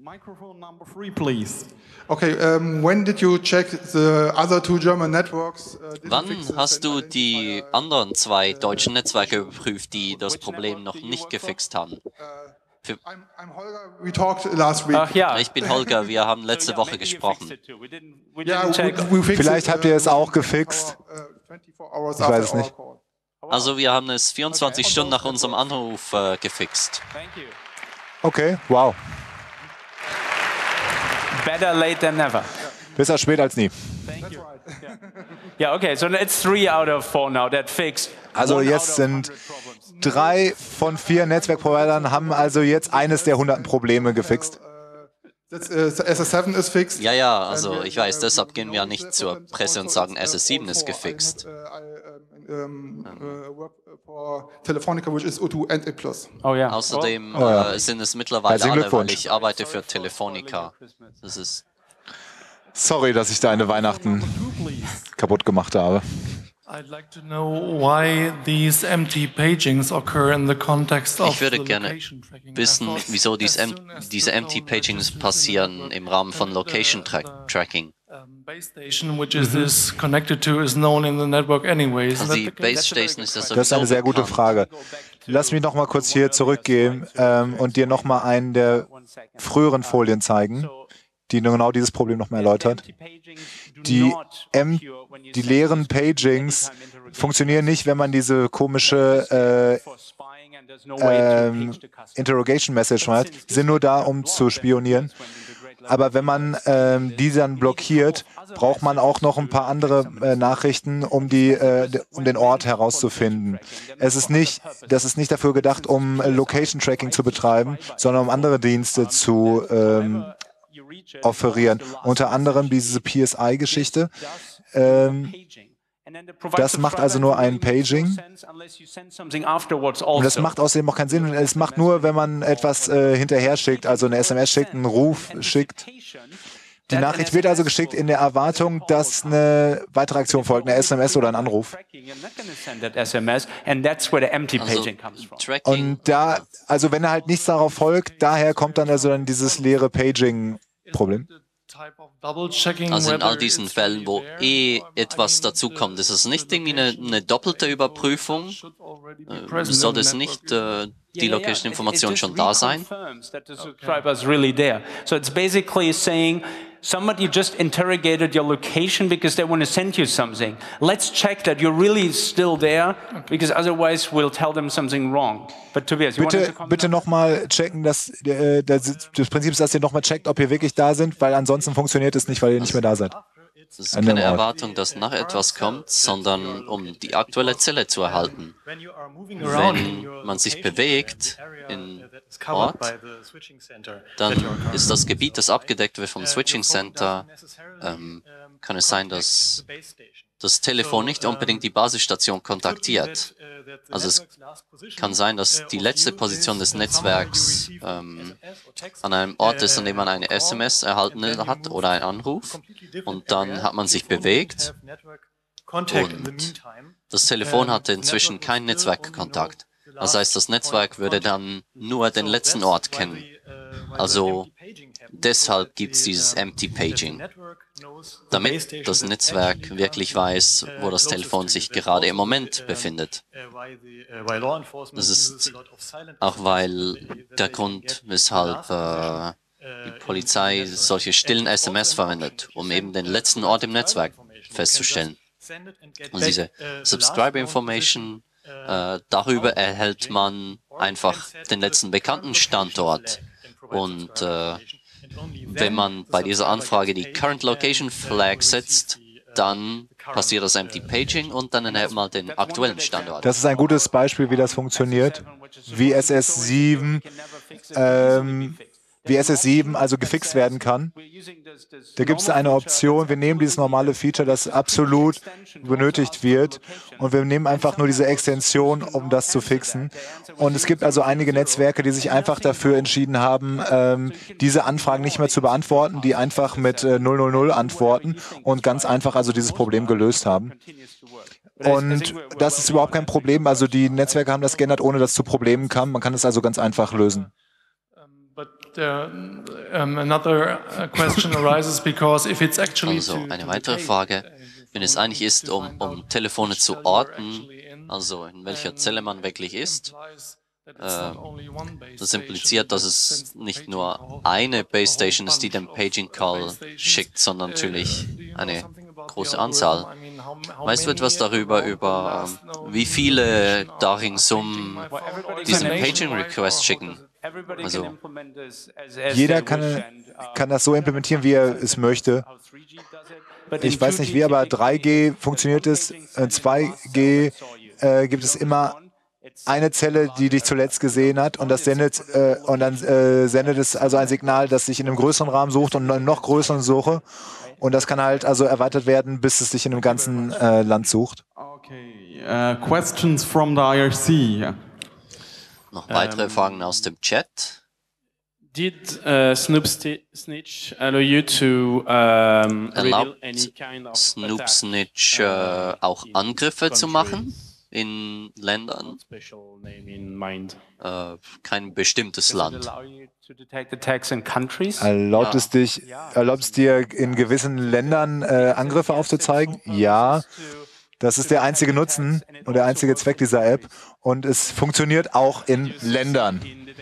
Okay, um, when did you check the other two German networks? Uh, Wann hast du die anderen zwei deutschen Netzwerke überprüft, die das Problem noch nicht gefixt haben? Für We talked last week. Ach ja. Ich bin Holger, wir haben letzte Woche gesprochen. Vielleicht habt ihr es auch gefixt. Ich weiß es nicht. Also wir haben es vierundzwanzig Stunden nach unserem Anruf äh, gefixt. Okay, wow. Better late than never. Besser spät als nie. Ja, okay, so it's three out of four now that fixed. Also jetzt sind drei von vier Netzwerkprovidern haben also jetzt eines der hunderten Probleme gefixt. S S seven ist fixed. Ja, ja, also ich weiß, deshalb gehen wir nicht zur Presse und sagen, S S sieben ist gefixt. Telefonica, which is O two and A plus. Oh ja. Außerdem oh, ja. Äh, sind es mittlerweile alle, weil ich arbeite für Telefonica. Das ist Sorry, dass ich deine Weihnachten kaputt gemacht habe. I'd like to know why these empty pagings occur in the context of Ich würde gerne wissen, wieso dies em diese Empty Pagings passieren im Rahmen von Location tra Tracking. Base station, which is this connected to, is known in the network anyways. Also die Base Station ist das. Das ist eine sehr gute Frage. Lass mich noch mal kurz hier zurückgehen ähm, und dir noch mal einen der früheren Folien zeigen, die genau dieses Problem noch mal erläutert. Die, M die leeren Pagings funktionieren nicht, wenn man diese komische äh, äh, Interrogation Message schreibt. Die sind nur da, um zu spionieren. Aber wenn man ähm, die dann blockiert, braucht man auch noch ein paar andere äh, Nachrichten, um, die, äh, um den Ort herauszufinden. Es ist nicht, das ist nicht dafür gedacht, um Location Tracking zu betreiben, sondern um andere Dienste zu ähm, offerieren. Unter anderem diese P S I-Geschichte. Ähm, Das macht also nur ein Paging. Und das macht außerdem auch keinen Sinn. Es macht nur, wenn man etwas äh, hinterher schickt, also eine S M S schickt, einen Ruf schickt. Die Nachricht wird also geschickt in der Erwartung, dass eine weitere Aktion folgt, eine S M S oder ein Anruf. Und da, also wenn halt nichts darauf folgt, daher kommt dann also dann dieses leere Paging-Problem. Also in all diesen Fällen, wo eh etwas dazukommt, ist es nicht irgendwie eine, eine doppelte Überprüfung? Äh, sollte es nicht äh, die Location-Information schon da sein? Somebody just interrogated your location because they want to send you something. Let's check that you're really still there, because otherwise we'll tell them something wrong. But Tobias, you bitte, bitte nochmal checken, dass äh, das, das Prinzip ist, dass ihr nochmal checkt, ob ihr wirklich da sind, weil ansonsten funktioniert es nicht, weil ihr nicht mehr da seid. Es ist keine Erwartung, dass nach etwas kommt, sondern um die aktuelle Zelle zu erhalten. Wenn man sich bewegt in Ort, dann ist das Gebiet, das abgedeckt wird vom Switching Center, ähm, kann es sein, dass das Telefon nicht unbedingt die Basisstation kontaktiert. Also es kann sein, dass die letzte Position des Netzwerks ähm, an einem Ort ist, an dem man eine S M S erhalten hat oder einen Anruf, und dann hat man sich bewegt und das Telefon hatte inzwischen keinen Netzwerkkontakt. Das heißt, das Netzwerk würde dann nur den letzten Ort kennen. Also deshalb gibt es dieses Empty Paging, damit das Netzwerk wirklich weiß, wo das Telefon sich gerade im Moment befindet. Das ist auch weil der Grund, weshalb äh, die Polizei solche stillen S M S verwendet, um eben den letzten Ort im Netzwerk festzustellen. Und diese Subscriber Information, äh, darüber erhält man einfach den letzten bekannten Standort. Und äh, wenn man bei dieser Anfrage die Current Location Flag setzt, dann passiert das Empty Paging und dann erhält man den aktuellen Standort. Das ist ein gutes Beispiel, wie das funktioniert, wie S S sieben ähm, wie S S sieben also gefixt werden kann. Da gibt es eine Option, wir nehmen dieses normale Feature, das absolut benötigt wird, und wir nehmen einfach nur diese Extension, um das zu fixen. Und es gibt also einige Netzwerke, die sich einfach dafür entschieden haben, ähm, diese Anfragen nicht mehr zu beantworten, die einfach mit äh, null null null antworten und ganz einfach also dieses Problem gelöst haben. Und das ist überhaupt kein Problem. Also die Netzwerke haben das geändert, ohne dass es zu Problemen kam. Man kann es also ganz einfach lösen. Also eine weitere Frage, wenn es eigentlich ist, um, um Telefone zu orten, also in welcher Zelle man wirklich ist, äh, das impliziert, dass es nicht nur eine Base Station ist, die den Paging Call schickt, sondern natürlich eine große Anzahl. Weißt du etwas darüber, über wie viele da ringsum diesen Paging Request schicken? Also jeder kann, kann das so implementieren, wie er es möchte. Ich weiß nicht wie, aber drei G funktioniert es, zwei G äh, gibt es immer eine Zelle, die dich zuletzt gesehen hat, und das sendet äh, und dann äh, sendet es also ein Signal, das sich in einem größeren Rahmen sucht und einen noch größeren suche, und das kann halt also erweitert werden, bis es sich in einem ganzen äh, Land sucht. Okay, uh, questions from the I R C. Noch weitere Fragen aus dem Chat. Did uh, Snoop Snitch allow you to um, reveal any kind of Snoop Snitch äh, auch Angriffe zu machen in Ländern? Äh, kein bestimmtes Land. Erlaubt es dich, erlaubt es dir in gewissen Ländern äh, Angriffe aufzuzeigen? Ja. Das ist der einzige Nutzen und der einzige Zweck dieser App, und es funktioniert auch in Ländern.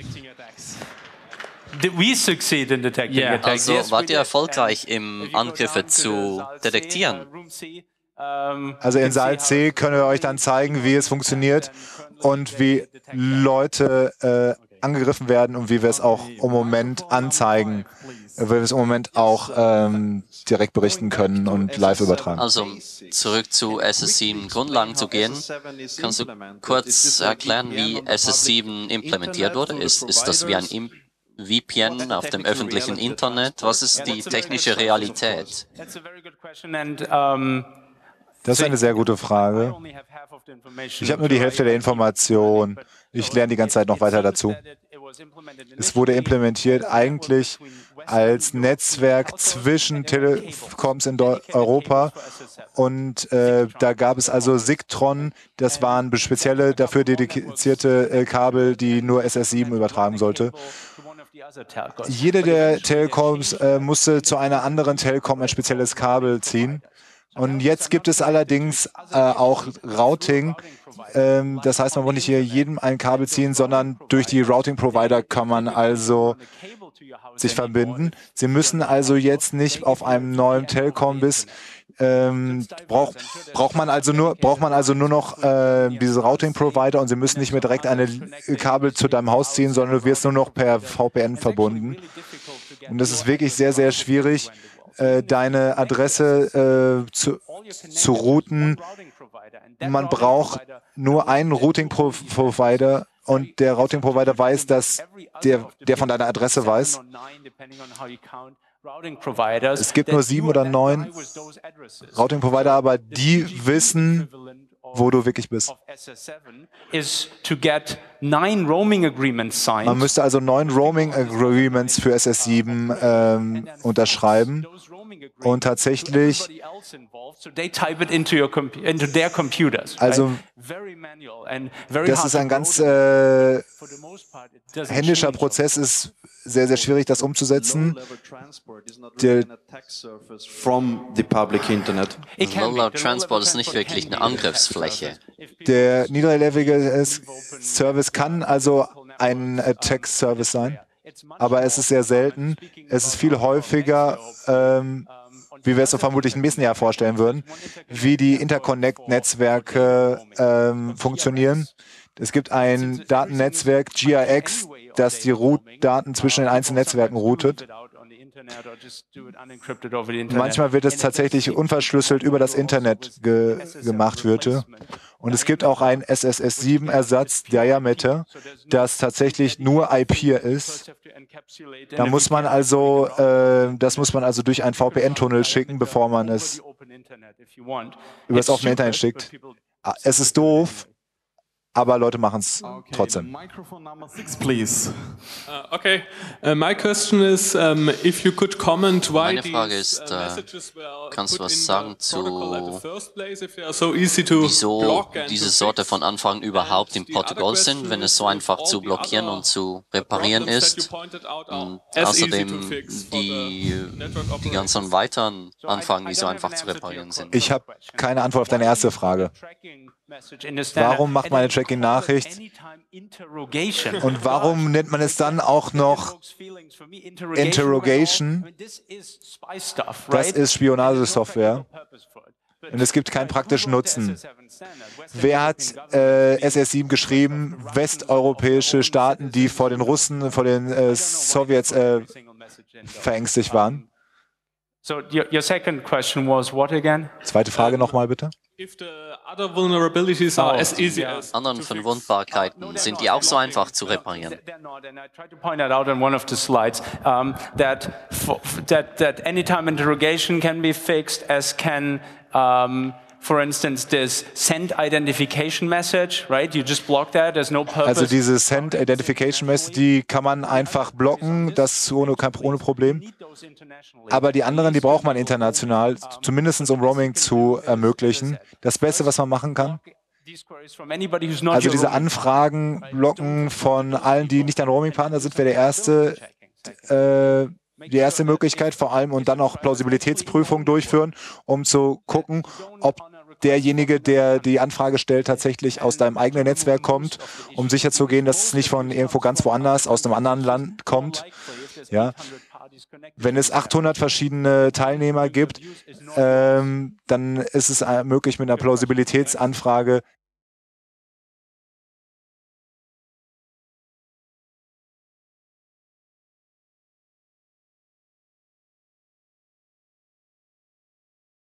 Also wart ihr erfolgreich im Angriffe zu detektieren? Also in Saal C können wir euch dann zeigen, wie es funktioniert und wie Leute äh, angegriffen werden und wie wir es auch im Moment anzeigen, wie wir es im Moment auch ähm, direkt berichten können und live übertragen. Also zurück zu S S sieben Grundlagen zu gehen, kannst du kurz erklären, wie S S sieben implementiert wurde? Ist, ist das wie ein V P N auf dem öffentlichen Internet? Was ist die technische Realität? Das ist eine sehr gute Frage. Ich habe nur die Hälfte der Information. Ich lerne die ganze Zeit noch weiter dazu. Es wurde implementiert eigentlich als Netzwerk zwischen Telekoms in Europa und äh, da gab es also Sigtron, das waren spezielle dafür dedizierte äh, Kabel, die nur S S sieben übertragen sollte. Jede der Telekoms äh, musste zu einer anderen Telekom ein spezielles Kabel ziehen. Und jetzt gibt es allerdings äh, auch Routing. Ähm, das heißt, man muss nicht hier jedem ein Kabel ziehen, sondern durch die Routing-Provider kann man also sich verbinden. Sie müssen also jetzt nicht auf einem neuen Telekom bis ähm, braucht braucht man also nur braucht man also nur noch äh, diese Routing-Provider und Sie müssen nicht mehr direkt eine Kabel zu deinem Haus ziehen, sondern du wirst nur noch per V P N verbunden. Und das ist wirklich sehr sehr schwierig, deine Adresse äh, zu, zu routen. Man braucht nur einen Routing-Provider und der Routing-Provider weiß, dass der, der von deiner Adresse weiß. Es gibt nur sieben oder neun Routing-Provider, aber die wissen, wo du wirklich bist. Man müsste also neun Roaming-Agreements für S S sieben ähm, unterschreiben und tatsächlich also das ist ein ganz äh, händischer Prozess, ist sehr, sehr schwierig, das umzusetzen. Der Low-Load Transport ist nicht wirklich eine Angriffsfläche. Der niedriglevelige Service kann also ein Attack-Service sein, aber es ist sehr selten. Es ist viel häufiger, ähm, wie wir es so vermutlich im nächsten Jahr vorstellen würden, wie die Interconnect-Netzwerke ähm, funktionieren. Es gibt ein Datennetzwerk, G I X, das die Root-Daten zwischen den einzelnen Netzwerken routet. Manchmal wird es tatsächlich unverschlüsselt über das Internet ge gemacht würde. Und es gibt auch einen S S S sieben Ersatz, Diameter, das tatsächlich nur I P ist. Da muss man also, äh, das muss man also durch einen V P N-Tunnel schicken, bevor man es über das offene Internet schickt. Es ist doof, aber Leute machen es trotzdem. Uh, okay, uh, my question is, um, if you could comment why Meine Frage ist, äh, kannst du was sagen zu, wieso diese Sorte von Anfragen überhaupt im Protokoll sind, wenn es so einfach zu blockieren und zu reparieren ist? Und außerdem die, die ganzen weiteren Anfragen, die so einfach zu reparieren sind. Ich habe keine Antwort auf deine erste Frage. Warum macht man eine Tracking-Nachricht? Und warum nennt man es dann auch noch Interrogation? Das ist Spionagesoftware. Und es gibt keinen praktischen Nutzen. Wer hat äh, S S sieben geschrieben? Westeuropäische Staaten, die vor den Russen, vor den äh, Sowjets äh, verängstigt waren. Zweite Frage nochmal bitte. Anderen Verwundbarkeiten, sind die auch so einfach zu reparieren? For instance, this send identification message, right? You just block that. There's no purpose. Also diese Send Identification Message, die kann man einfach blocken, das ohne, kein, ohne Problem. Aber die anderen, die braucht man international, zumindest um Roaming zu ermöglichen. Das Beste, was man machen kann. Also diese Anfragen blocken von allen, die nicht ein Roaming-Partner sind, wäre der erste. Äh, die erste Möglichkeit vor allem und dann auch Plausibilitätsprüfungen durchführen, um zu gucken, ob derjenige, der die Anfrage stellt, tatsächlich aus deinem eigenen Netzwerk kommt, um sicherzugehen, dass es nicht von irgendwo ganz woanders, aus einem anderen Land kommt. Ja. Wenn es achthundert verschiedene Teilnehmer gibt, ähm, dann ist es möglich, mit einer Plausibilitätsanfrage